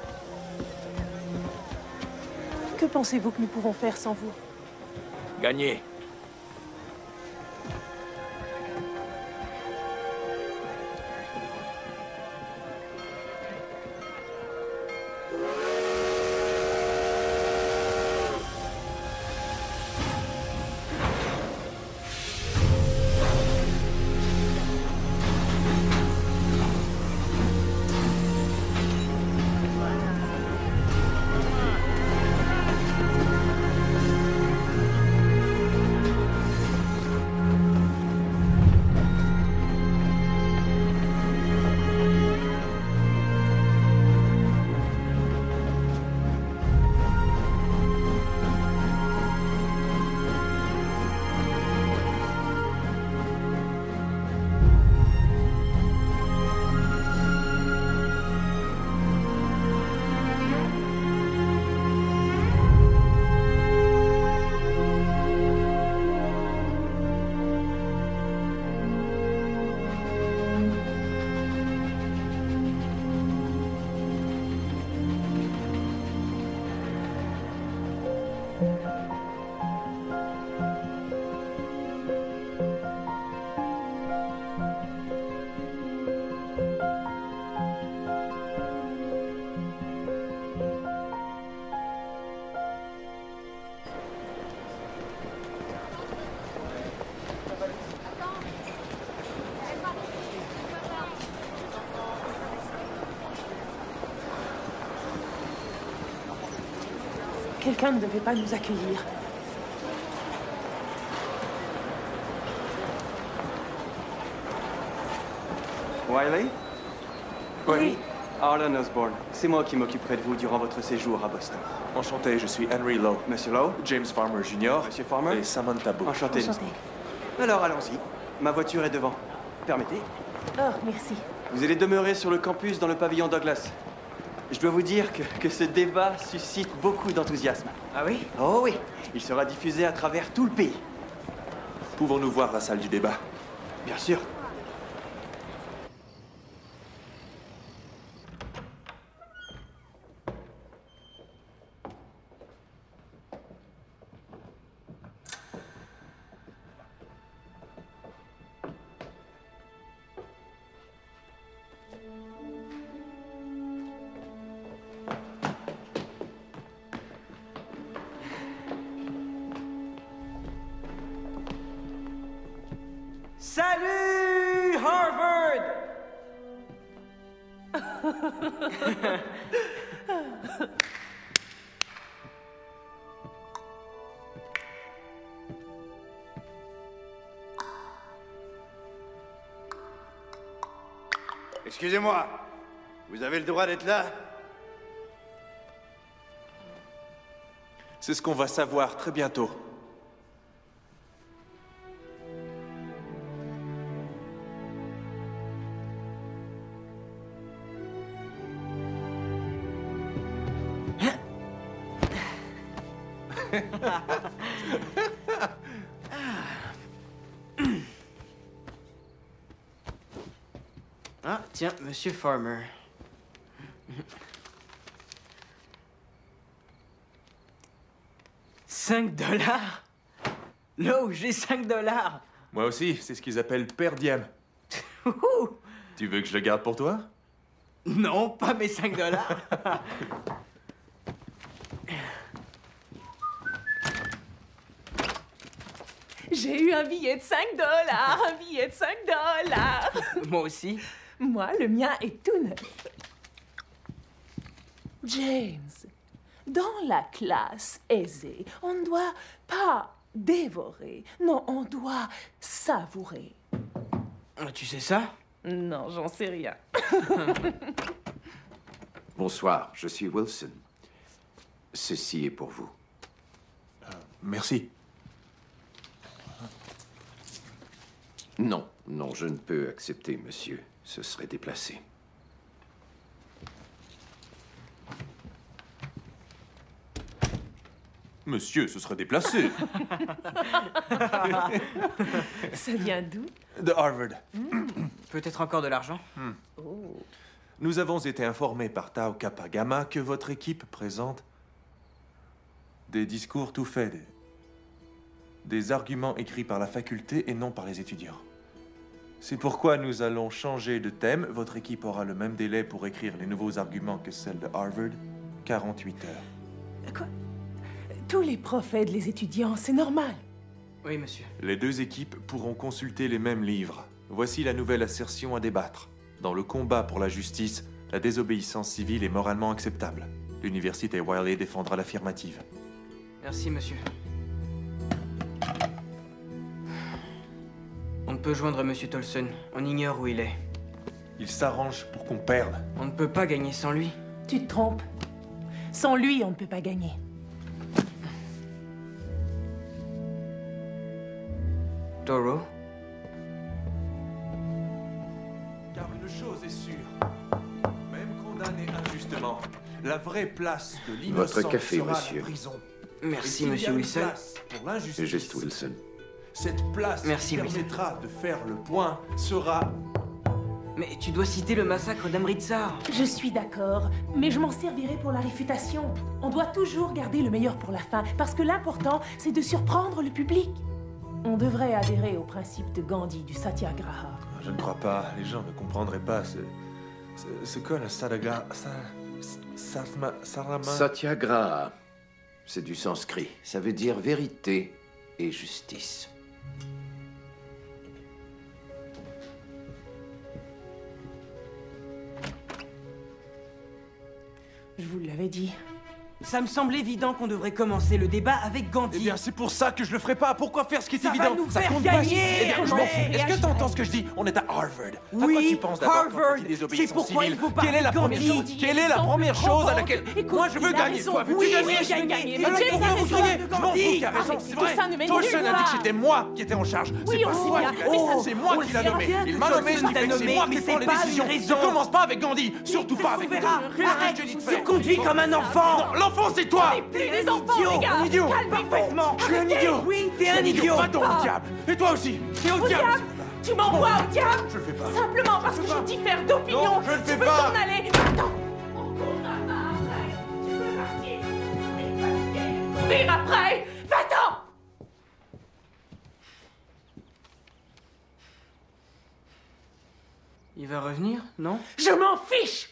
Que pensez-vous que nous pouvons faire sans vous? Gagnez. Quelqu'un ne devait pas nous accueillir. Wiley? Oui. Arlen Osborne. C'est moi qui m'occuperai de vous durant votre séjour à Boston. Enchanté, je suis Henry Lowe. Monsieur Lowe? James Farmer Jr. Monsieur Farmer? Et Samantha Boo. Enchanté. Enchanté. Alors, allons-y. Ma voiture est devant. Permettez? Oh, merci. Vous allez demeurer sur le campus dans le pavillon Douglas. Je dois vous dire que ce débat suscite beaucoup d'enthousiasme. Ah oui? Oh oui. Il sera diffusé à travers tout le pays. Pouvons-nous voir la salle du débat? Bien sûr. Salut, Harvard! Excusez-moi, vous avez le droit d'être là? C'est ce qu'on va savoir très bientôt. Ah, tiens, Monsieur Farmer. $5? Là où j'ai $5. Moi aussi, c'est ce qu'ils appellent per diem. Tu veux que je le garde pour toi? Non, pas mes $5. J'ai eu un billet de $5, un billet de $5. Moi aussi. Moi, le mien est tout neuf. James, dans la classe aisée, on ne doit pas dévorer. Non, on doit savourer. Tu sais ça? Non, j'en sais rien. Bonsoir, je suis Wilson. Ceci est pour vous. Merci. Non, non, je ne peux accepter, monsieur. Ce serait déplacé. Monsieur, ce serait déplacé. Ça vient d'où? De Harvard. Peut-être encore de l'argent? Oh. Nous avons été informés par Tau Kappa Gamma que votre équipe présente des discours tout faits, des arguments écrits par la faculté et non par les étudiants. C'est pourquoi nous allons changer de thème. Votre équipe aura le même délai pour écrire les nouveaux arguments que celle de Harvard, 48 heures. Quoi? Tous les profs aident les étudiants, c'est normal. Oui, monsieur. Les deux équipes pourront consulter les mêmes livres. Voici la nouvelle assertion à débattre. Dans le combat pour la justice, la désobéissance civile est moralement acceptable. L'université Wiley défendra l'affirmative. Merci, monsieur. On ne peut joindre monsieur Tolson. On ignore où il est. Il s'arrange pour qu'on perde. On ne peut pas gagner sans lui. Tu te trompes. Sans lui, on ne peut pas gagner. Toro? Car une chose est sûre, même condamné injustement, la vraie place de l'innocent Votre café, sera monsieur. la prison. Merci, Et s'il y a monsieur une Wilson. place pour l'injustice, Juste Wilson. cette place Merci, qui Wilson. permettra de faire le point sera... Mais tu dois citer le massacre d'Amritsar. Je suis d'accord, mais je m'en servirai pour la réfutation. On doit toujours garder le meilleur pour la fin, parce que l'important, c'est de surprendre le public. On devrait adhérer au principe de Gandhi, du satyagraha. Je ne crois pas, les gens ne comprendraient pas. C'est quoi le satyagraha? Satyagraha. C'est du sanskrit. Ça veut dire vérité et justice. Je vous l'avais dit. Ça me semble évident qu'on devrait commencer le débat avec Gandhi. Eh bien, c'est pour ça que je le ferai pas. Pourquoi faire ce qui est Ça évident? va nous faire compte gagner. pas. Eh bien, je m'en fous. Est-ce que t'entends ce que je dis? On est à Harvard. À quoi tu penses d'abord quand Harvard. on dit C'est désobéissance pourquoi civile? il faut parler Quelle est la de première Gandhi. chose? Quelle est la première chose à laquelle moi je veux gagner? Toi, veux-tu oui, gagner? oui, je veux gagner. Alors James pourquoi a vous raison criez? de Je m'en fous, Gandhi. t'as raison, Arrête, c'est tout vrai. ça ne mène Tolson nulle a dit que part. c'était moi qui étais en charge. C'est pas toi qui l'as dit. C'est moi qui l'a nommé. Il m'a nommé, ce qui fait que c'est moi qui prends les décisions. Ne commence pas avec Gandhi. Surtout pas avec moi. Arrête, tu conduis comme un enfant. Non, l'enfant c'est toi. Plus des enfants, les gars. Un idiot. Parfaitement. Je suis un idiot. Oui, t'es un idiot. Va donc au diable. Et toi aussi. Et au diable. Tu m'envoies au diable. Je le fais pas. Simplement parce que je diffère d'opinion. Non, je le fais tu peux pas. t'en aller. Attends. On courra pas après. Tu peux partir. T'es fatigué. Courir après. Va-t'en. Il va revenir, non? Je m'en fiche.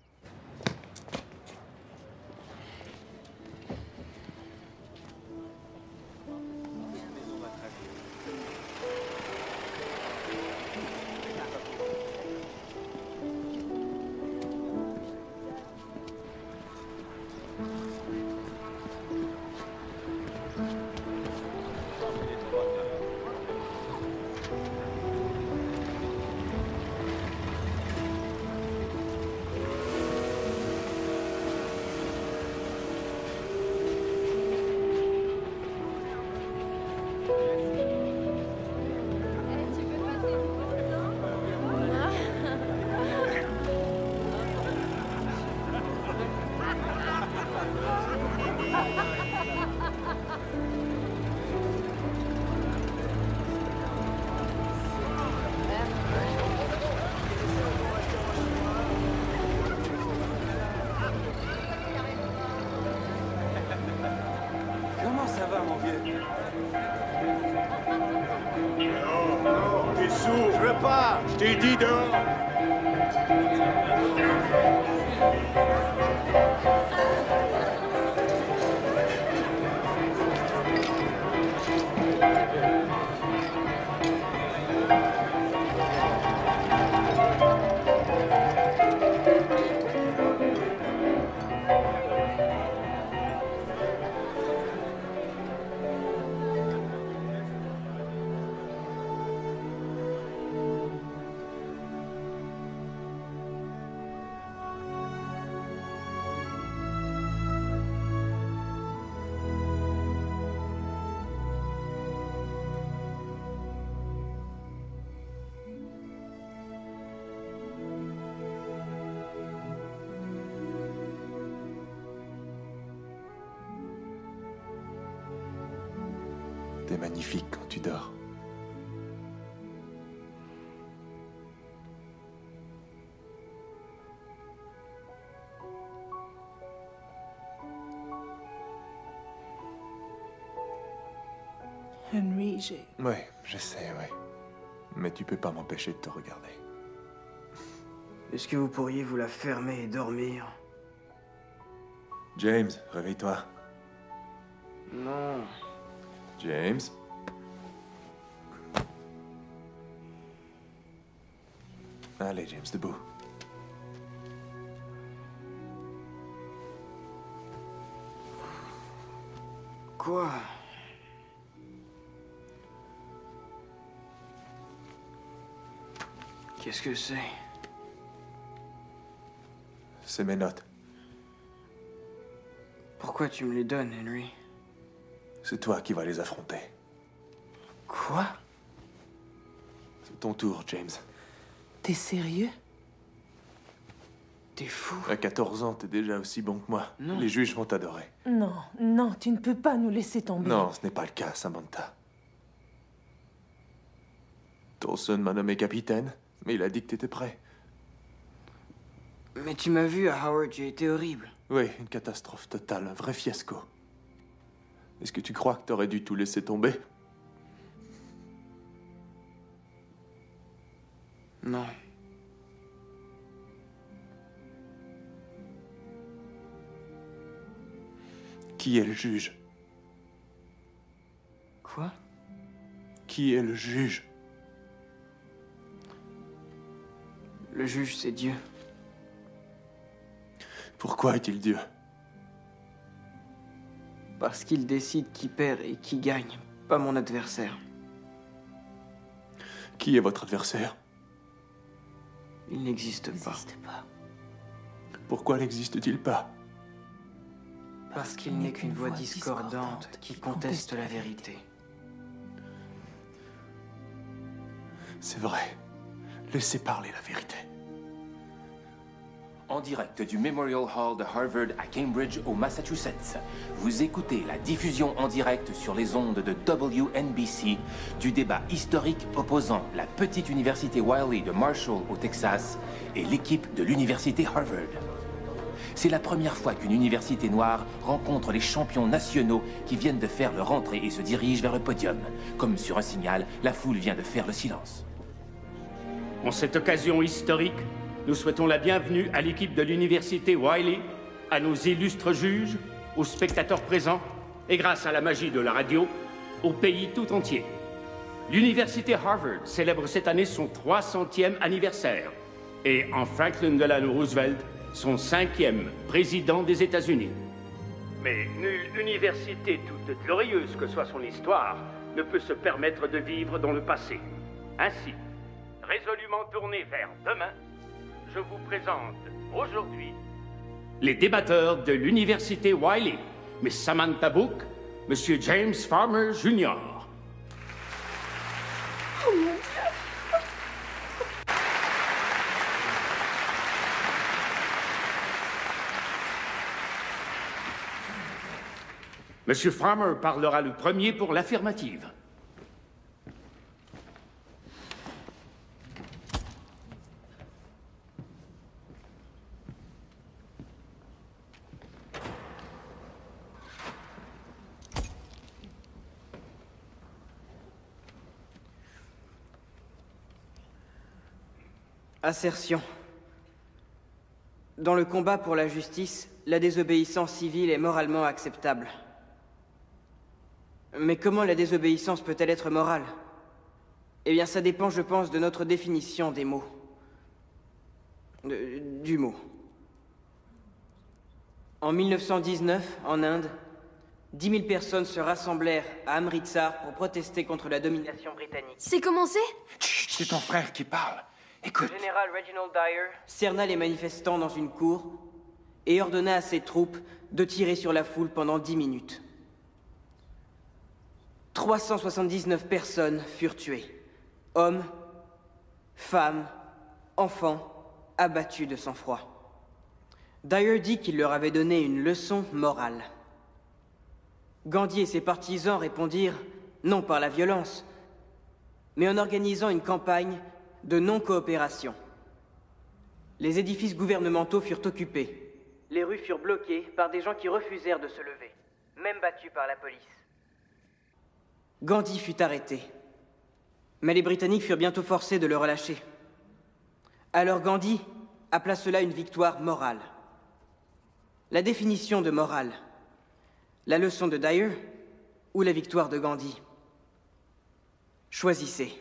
Comment ça va, mon vieux? Non, t'es sourd, je veux pas. Je t'ai dit dehors. T'es magnifique quand tu dors. Henry, j'ai... Ouais, je sais, ouais. Mais tu peux pas m'empêcher de te regarder. Est-ce que vous pourriez vous la fermer et dormir? James, réveille-toi. Non. James. Allez, James, debout. Quoi? Qu'est-ce que c'est? C'est mes notes. Pourquoi tu me les donnes, Henry? C'est toi qui vas les affronter. Quoi? C'est ton tour, James. T'es sérieux? T'es fou. À 14 ans, t'es déjà aussi bon que moi. Non. Les juges vont t'adorer. Non, non, tu ne peux pas nous laisser tomber. Non, ce n'est pas le cas, Samantha. Tolson m'a nommé capitaine, mais il a dit que t'étais prêt. Mais tu m'as vu à Howard, j'ai été horrible. Oui, une catastrophe totale, un vrai fiasco. Est-ce que tu crois que t'aurais dû tout laisser tomber? Non. Qui est le juge? Quoi? Qui est le juge? Le juge, c'est Dieu. Pourquoi est-il Dieu? Parce qu'il décide qui perd et qui gagne, pas mon adversaire. Qui est votre adversaire? Il n'existe pas. Pourquoi n'existe-t-il pas? Parce qu'il n'est qu'une voix discordante qui conteste la vérité. C'est vrai. Laissez parler la vérité. En direct du Memorial Hall de Harvard à Cambridge, au Massachusetts, vous écoutez la diffusion en direct sur les ondes de WNBC du débat historique opposant la petite université Wiley de Marshall au Texas et l'équipe de l'université Harvard. C'est la première fois qu'une université noire rencontre les champions nationaux qui viennent de faire leur entrée et se dirigent vers le podium. Comme sur un signal, la foule vient de faire le silence. En cette occasion historique, nous souhaitons la bienvenue à l'équipe de l'université Wiley, à nos illustres juges, aux spectateurs présents et grâce à la magie de la radio, au pays tout entier. L'université Harvard célèbre cette année son 300e anniversaire et en Franklin Delano Roosevelt, son 5e président des États-Unis. Mais nulle université, toute glorieuse que soit son histoire, ne peut se permettre de vivre dans le passé. Ainsi, résolument tourné vers demain, je vous présente aujourd'hui les débatteurs de l'université Wiley, Miss Samantha Book, Monsieur James Farmer Jr. Oh mon Dieu! Monsieur Farmer parlera le premier pour l'affirmative. Assertion. Dans le combat pour la justice, la désobéissance civile est moralement acceptable. Mais comment la désobéissance peut-elle être morale? Eh bien, ça dépend, je pense, de notre définition des mots. Du mot. En 1919, en Inde, 10 000 personnes se rassemblèrent à Amritsar pour protester contre la domination britannique. C'est commencé? Chut, c'est ton frère qui parle. Écoute. Le général Reginald Dyer cerna les manifestants dans une cour et ordonna à ses troupes de tirer sur la foule pendant 10 minutes. 379 personnes furent tuées. Hommes, femmes, enfants, abattus de sang-froid. Dyer dit qu'il leur avait donné une leçon morale. Gandhi et ses partisans répondirent non par la violence, mais en organisant une campagne de non-coopération. Les édifices gouvernementaux furent occupés. Les rues furent bloquées par des gens qui refusèrent de se lever, même battus par la police. Gandhi fut arrêté, mais les Britanniques furent bientôt forcés de le relâcher. Alors Gandhi appela cela une victoire morale. La définition de morale, la leçon de Dyer ou la victoire de Gandhi? Choisissez.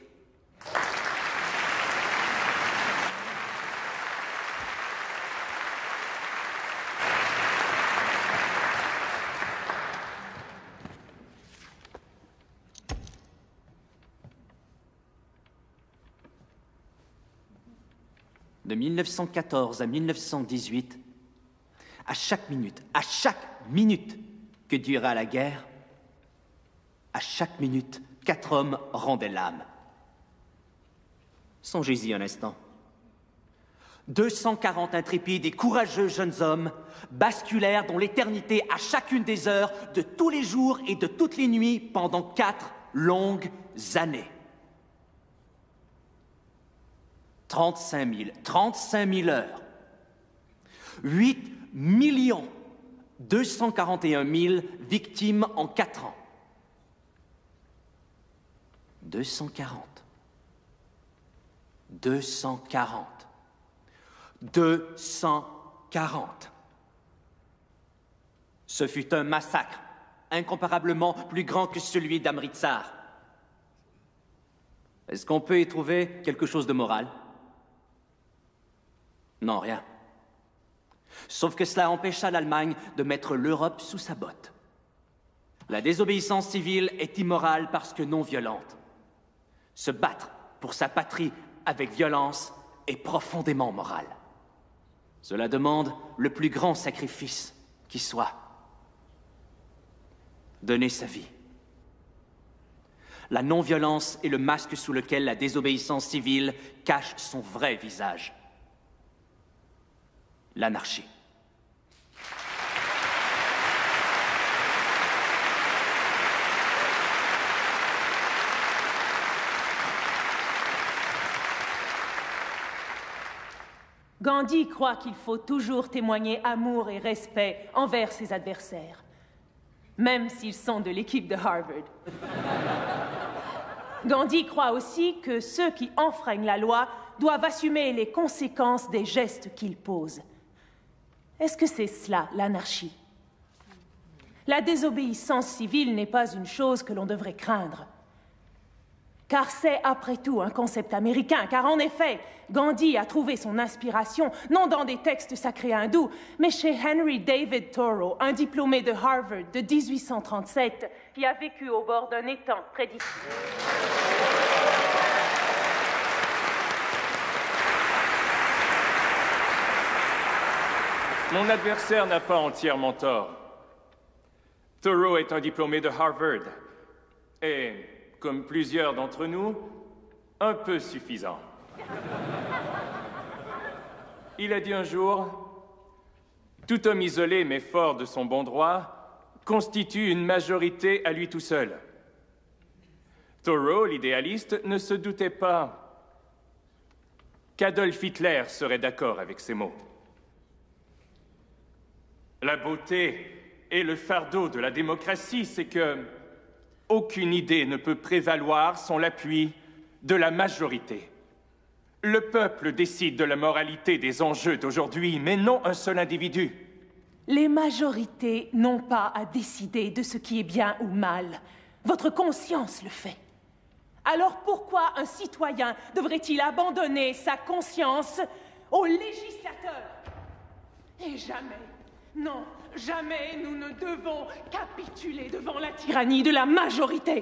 De 1914 à 1918, à chaque minute que dura la guerre, à chaque minute, 4 hommes rendaient l'âme. Songez-y un instant. 240 intrépides et courageux jeunes hommes basculèrent dans l'éternité à chacune des heures de tous les jours et de toutes les nuits pendant 4 longues années. 35 000 heures. 8 241 000 victimes en 4 ans. 240. 240. Ce fut un massacre, incomparablement plus grand que celui d'Amritsar. Est-ce qu'on peut y trouver quelque chose de moral? Non, rien. Sauf que cela empêcha l'Allemagne de mettre l'Europe sous sa botte. La désobéissance civile est immorale parce que non violente. Se battre pour sa patrie avec violence est profondément moral. Cela demande le plus grand sacrifice qui soit. Donner sa vie. La non-violence est le masque sous lequel la désobéissance civile cache son vrai visage. L'anarchie. Gandhi croit qu'il faut toujours témoigner amour et respect envers ses adversaires, même s'ils sont de l'équipe de Harvard. Gandhi croit aussi que ceux qui enfreignent la loi doivent assumer les conséquences des gestes qu'ils posent. Est-ce que c'est cela, l'anarchie? La désobéissance civile n'est pas une chose que l'on devrait craindre. Car c'est, après tout, un concept américain. Car en effet, Gandhi a trouvé son inspiration, non dans des textes sacrés hindous, mais chez Henry David Thoreau, un diplômé de Harvard de 1837, qui a vécu au bord d'un étang près d'ici. Mon adversaire n'a pas entièrement tort. Thoreau est un diplômé de Harvard. Et, comme plusieurs d'entre nous, un peu suffisant. Il a dit un jour, « Tout homme isolé mais fort de son bon droit constitue une majorité à lui tout seul. » Thoreau, l'idéaliste, ne se doutait pas qu'Adolf Hitler serait d'accord avec ces mots. La beauté et le fardeau de la démocratie, c'est que aucune idée ne peut prévaloir sans l'appui de la majorité. Le peuple décide de la moralité des enjeux d'aujourd'hui, mais non un seul individu. Les majorités n'ont pas à décider de ce qui est bien ou mal. Votre conscience le fait. Alors pourquoi un citoyen devrait-il abandonner sa conscience au législateur? Et jamais, non, jamais nous ne devons capituler devant la tyrannie de la majorité.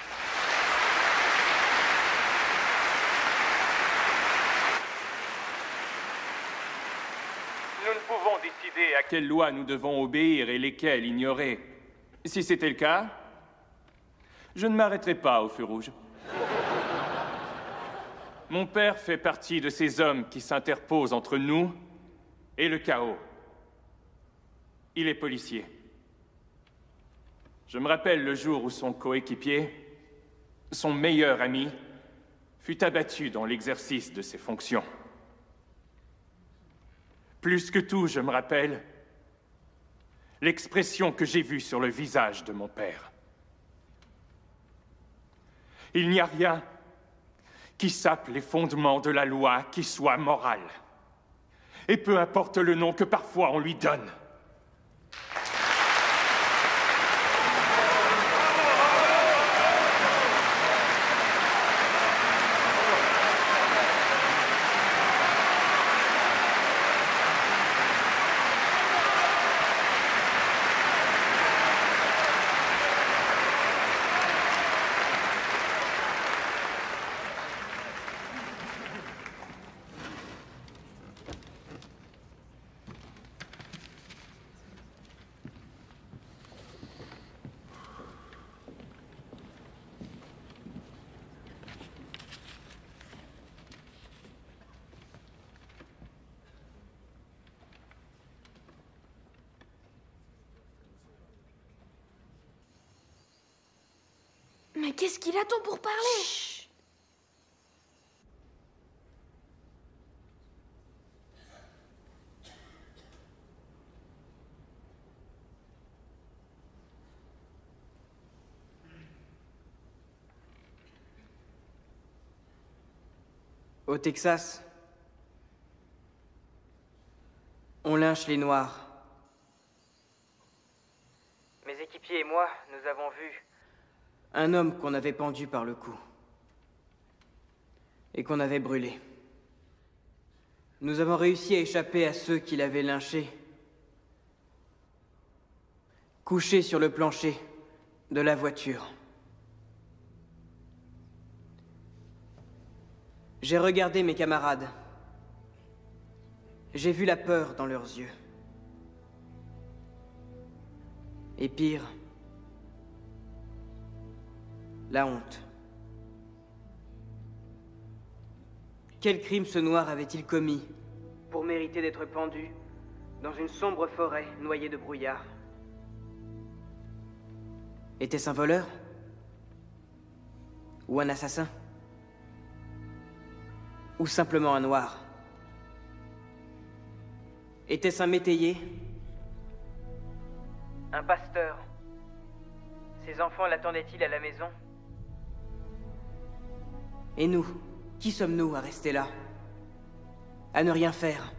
Nous ne pouvons décider à quelles lois nous devons obéir et lesquelles ignorer. Si c'était le cas, je ne m'arrêterais pas au feu rouge. Mon père fait partie de ces hommes qui s'interposent entre nous et le chaos. Il est policier. Je me rappelle le jour où son coéquipier, son meilleur ami, fut abattu dans l'exercice de ses fonctions. Plus que tout, je me rappelle l'expression que j'ai vue sur le visage de mon père. Il n'y a rien qui sape les fondements de la loi qui soit moral. Et peu importe le nom que parfois on lui donne. Mais qu'est-ce qu'il attend pour parler? Chut. Au Texas, on lynche les Noirs. Mes équipiers et moi, nous avons vu un homme qu'on avait pendu par le cou et qu'on avait brûlé. Nous avons réussi à échapper à ceux qui l'avaient lynché, couché sur le plancher, de la voiture. J'ai regardé mes camarades. J'ai vu la peur dans leurs yeux. Et pire, la honte. Quel crime ce noir avait-il commis pour mériter d'être pendu dans une sombre forêt noyée de brouillard? Était-ce un voleur? Ou un assassin? Ou simplement un noir? Était-ce un métayer? Un pasteur? Ses enfants l'attendaient-ils à la maison? Et nous, qui sommes-nous à rester là? À ne rien faire?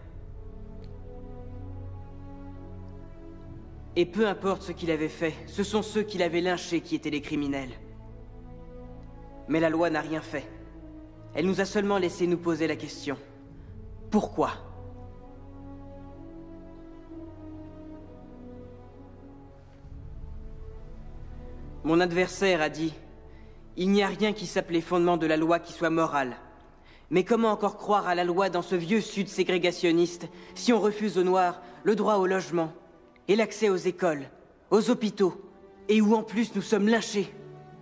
Et peu importe ce qu'il avait fait, ce sont ceux qui l'avaient lynché qui étaient les criminels. Mais la loi n'a rien fait. Elle nous a seulement laissé nous poser la question. Pourquoi? Mon adversaire a dit « Il n'y a rien qui s'appelait fondement de la loi qui soit moral. Mais comment encore croire à la loi dans ce vieux sud ségrégationniste si on refuse aux Noirs le droit au logement et l'accès aux écoles, aux hôpitaux, et où en plus nous sommes lynchés ?»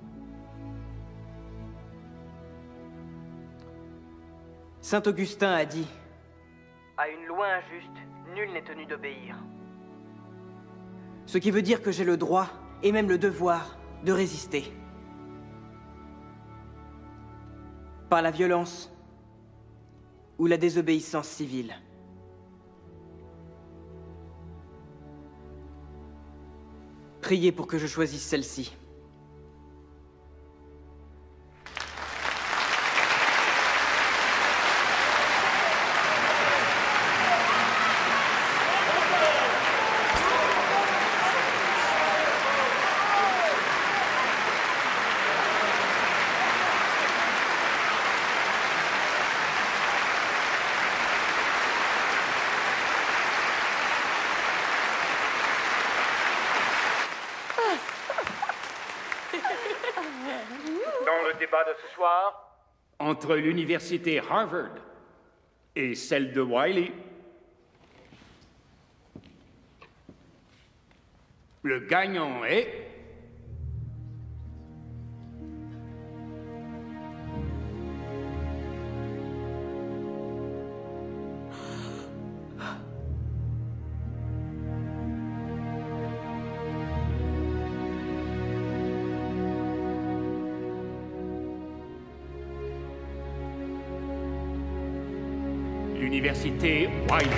Saint Augustin a dit « À une loi injuste, nul n'est tenu d'obéir. » Ce qui veut dire que j'ai le droit, et même le devoir, de résister. Par la violence ou la désobéissance civile. Priez pour que je choisisse celle-ci. De ce soir entre l'université Harvard et celle de Wiley. Le gagnant est... l'université Wiley.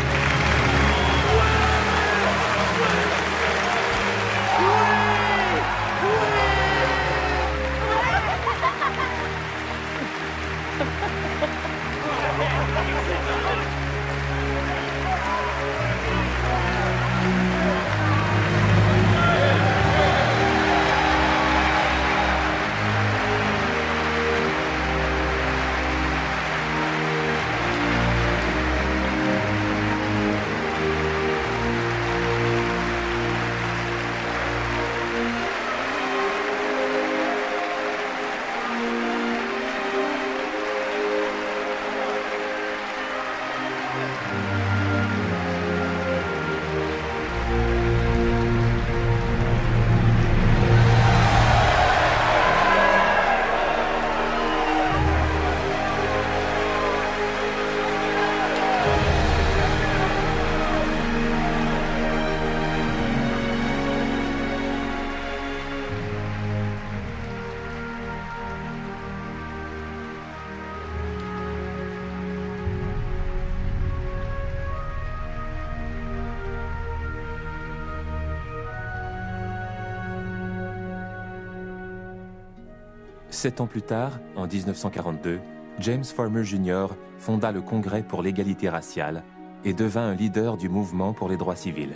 Sept ans plus tard, en 1942, James Farmer Jr. fonda le Congrès pour l'égalité raciale et devint un leader du mouvement pour les droits civils.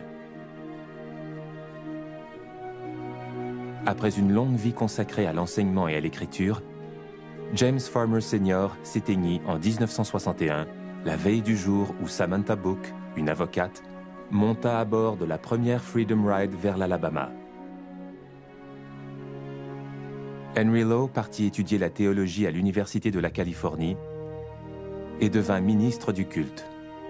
Après une longue vie consacrée à l'enseignement et à l'écriture, James Farmer Sr. s'éteignit en 1961, la veille du jour où Samantha Book, une avocate, monta à bord de la première Freedom Ride vers l'Alabama. Henry Lowe partit étudier la théologie à l'Université de la Californie et devint ministre du culte.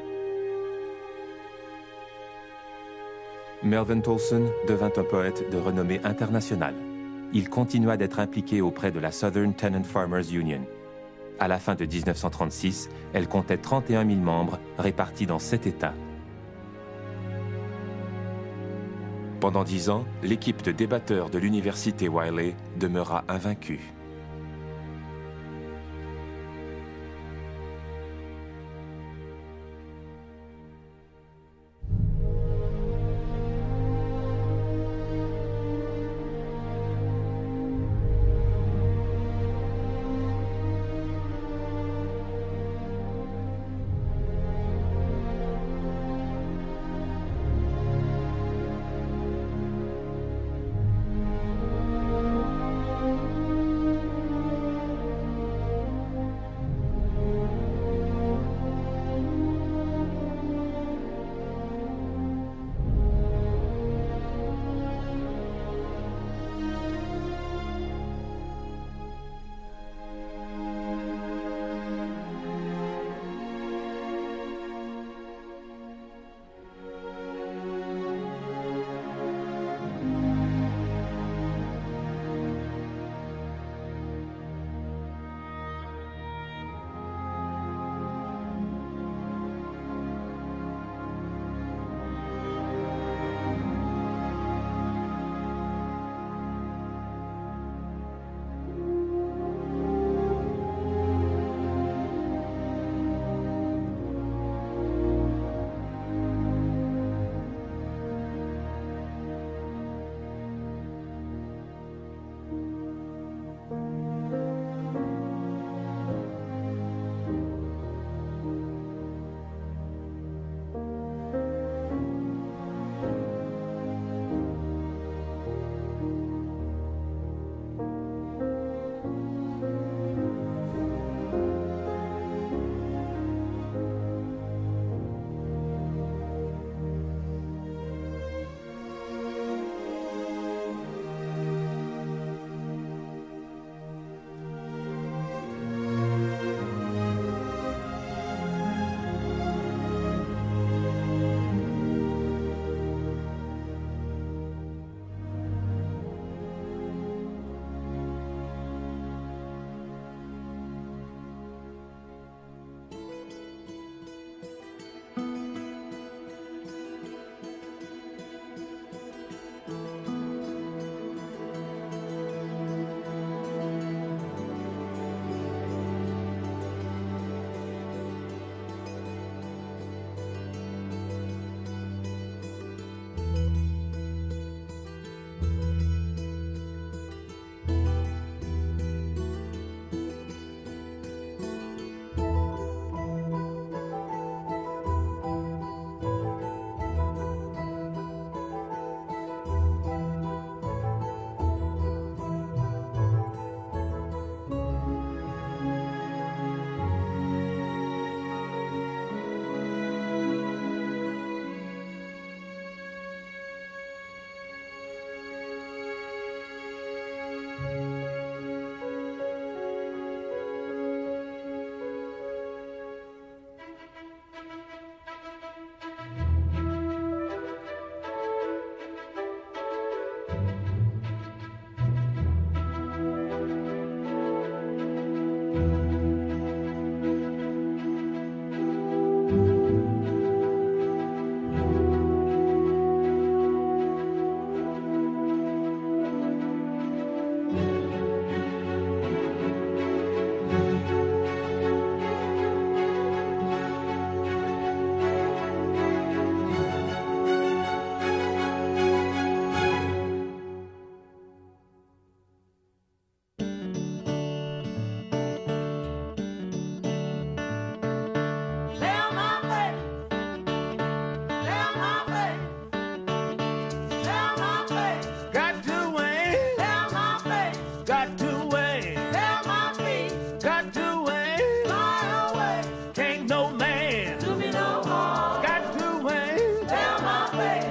Melvin Tolson devint un poète de renommée internationale. Il continua d'être impliqué auprès de la Southern Tenant Farmers Union. À la fin de 1936, elle comptait 31 000 membres répartis dans 7 États. Pendant 10 ans, l'équipe de débatteurs de l'Université Wiley demeura invaincue.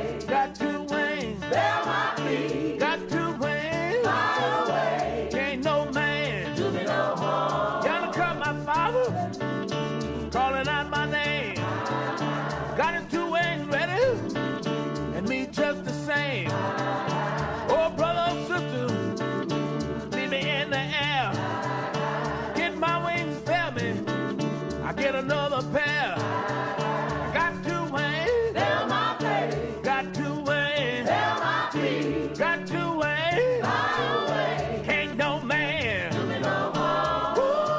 Ain't no got to wait. Can't no man do me no harm.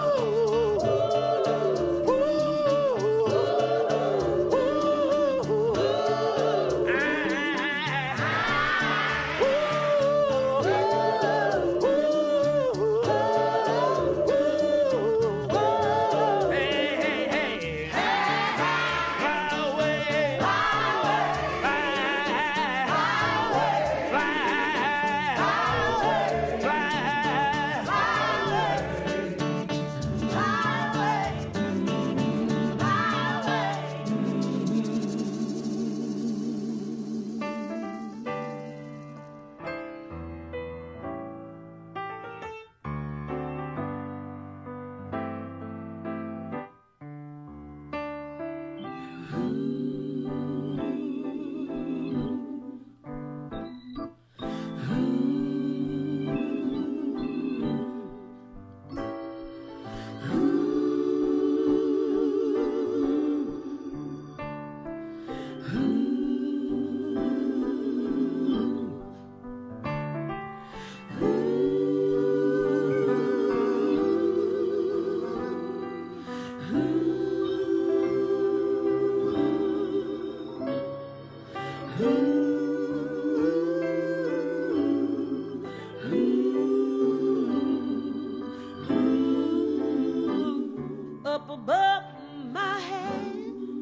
Up above my head,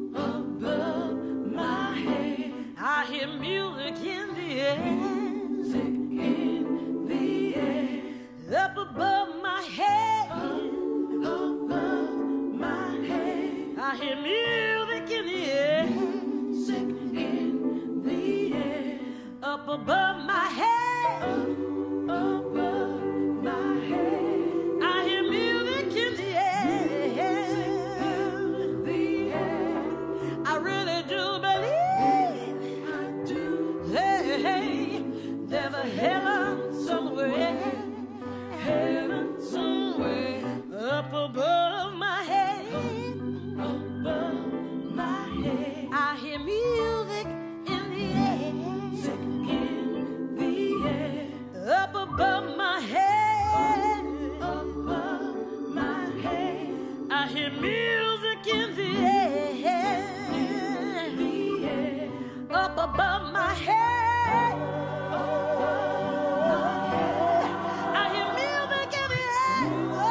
I hear music in the air, Up above my head, I hear music in the air, Up above my head. I hear music in the air. I really do believe. Hey, there's a heaven somewhere. Up above my head. I hear music in the air. Up above my head. I hear music in the air. Up above my head. I hear music in the air.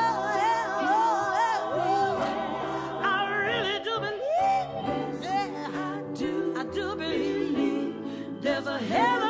I really do believe. I do believe there's a heaven.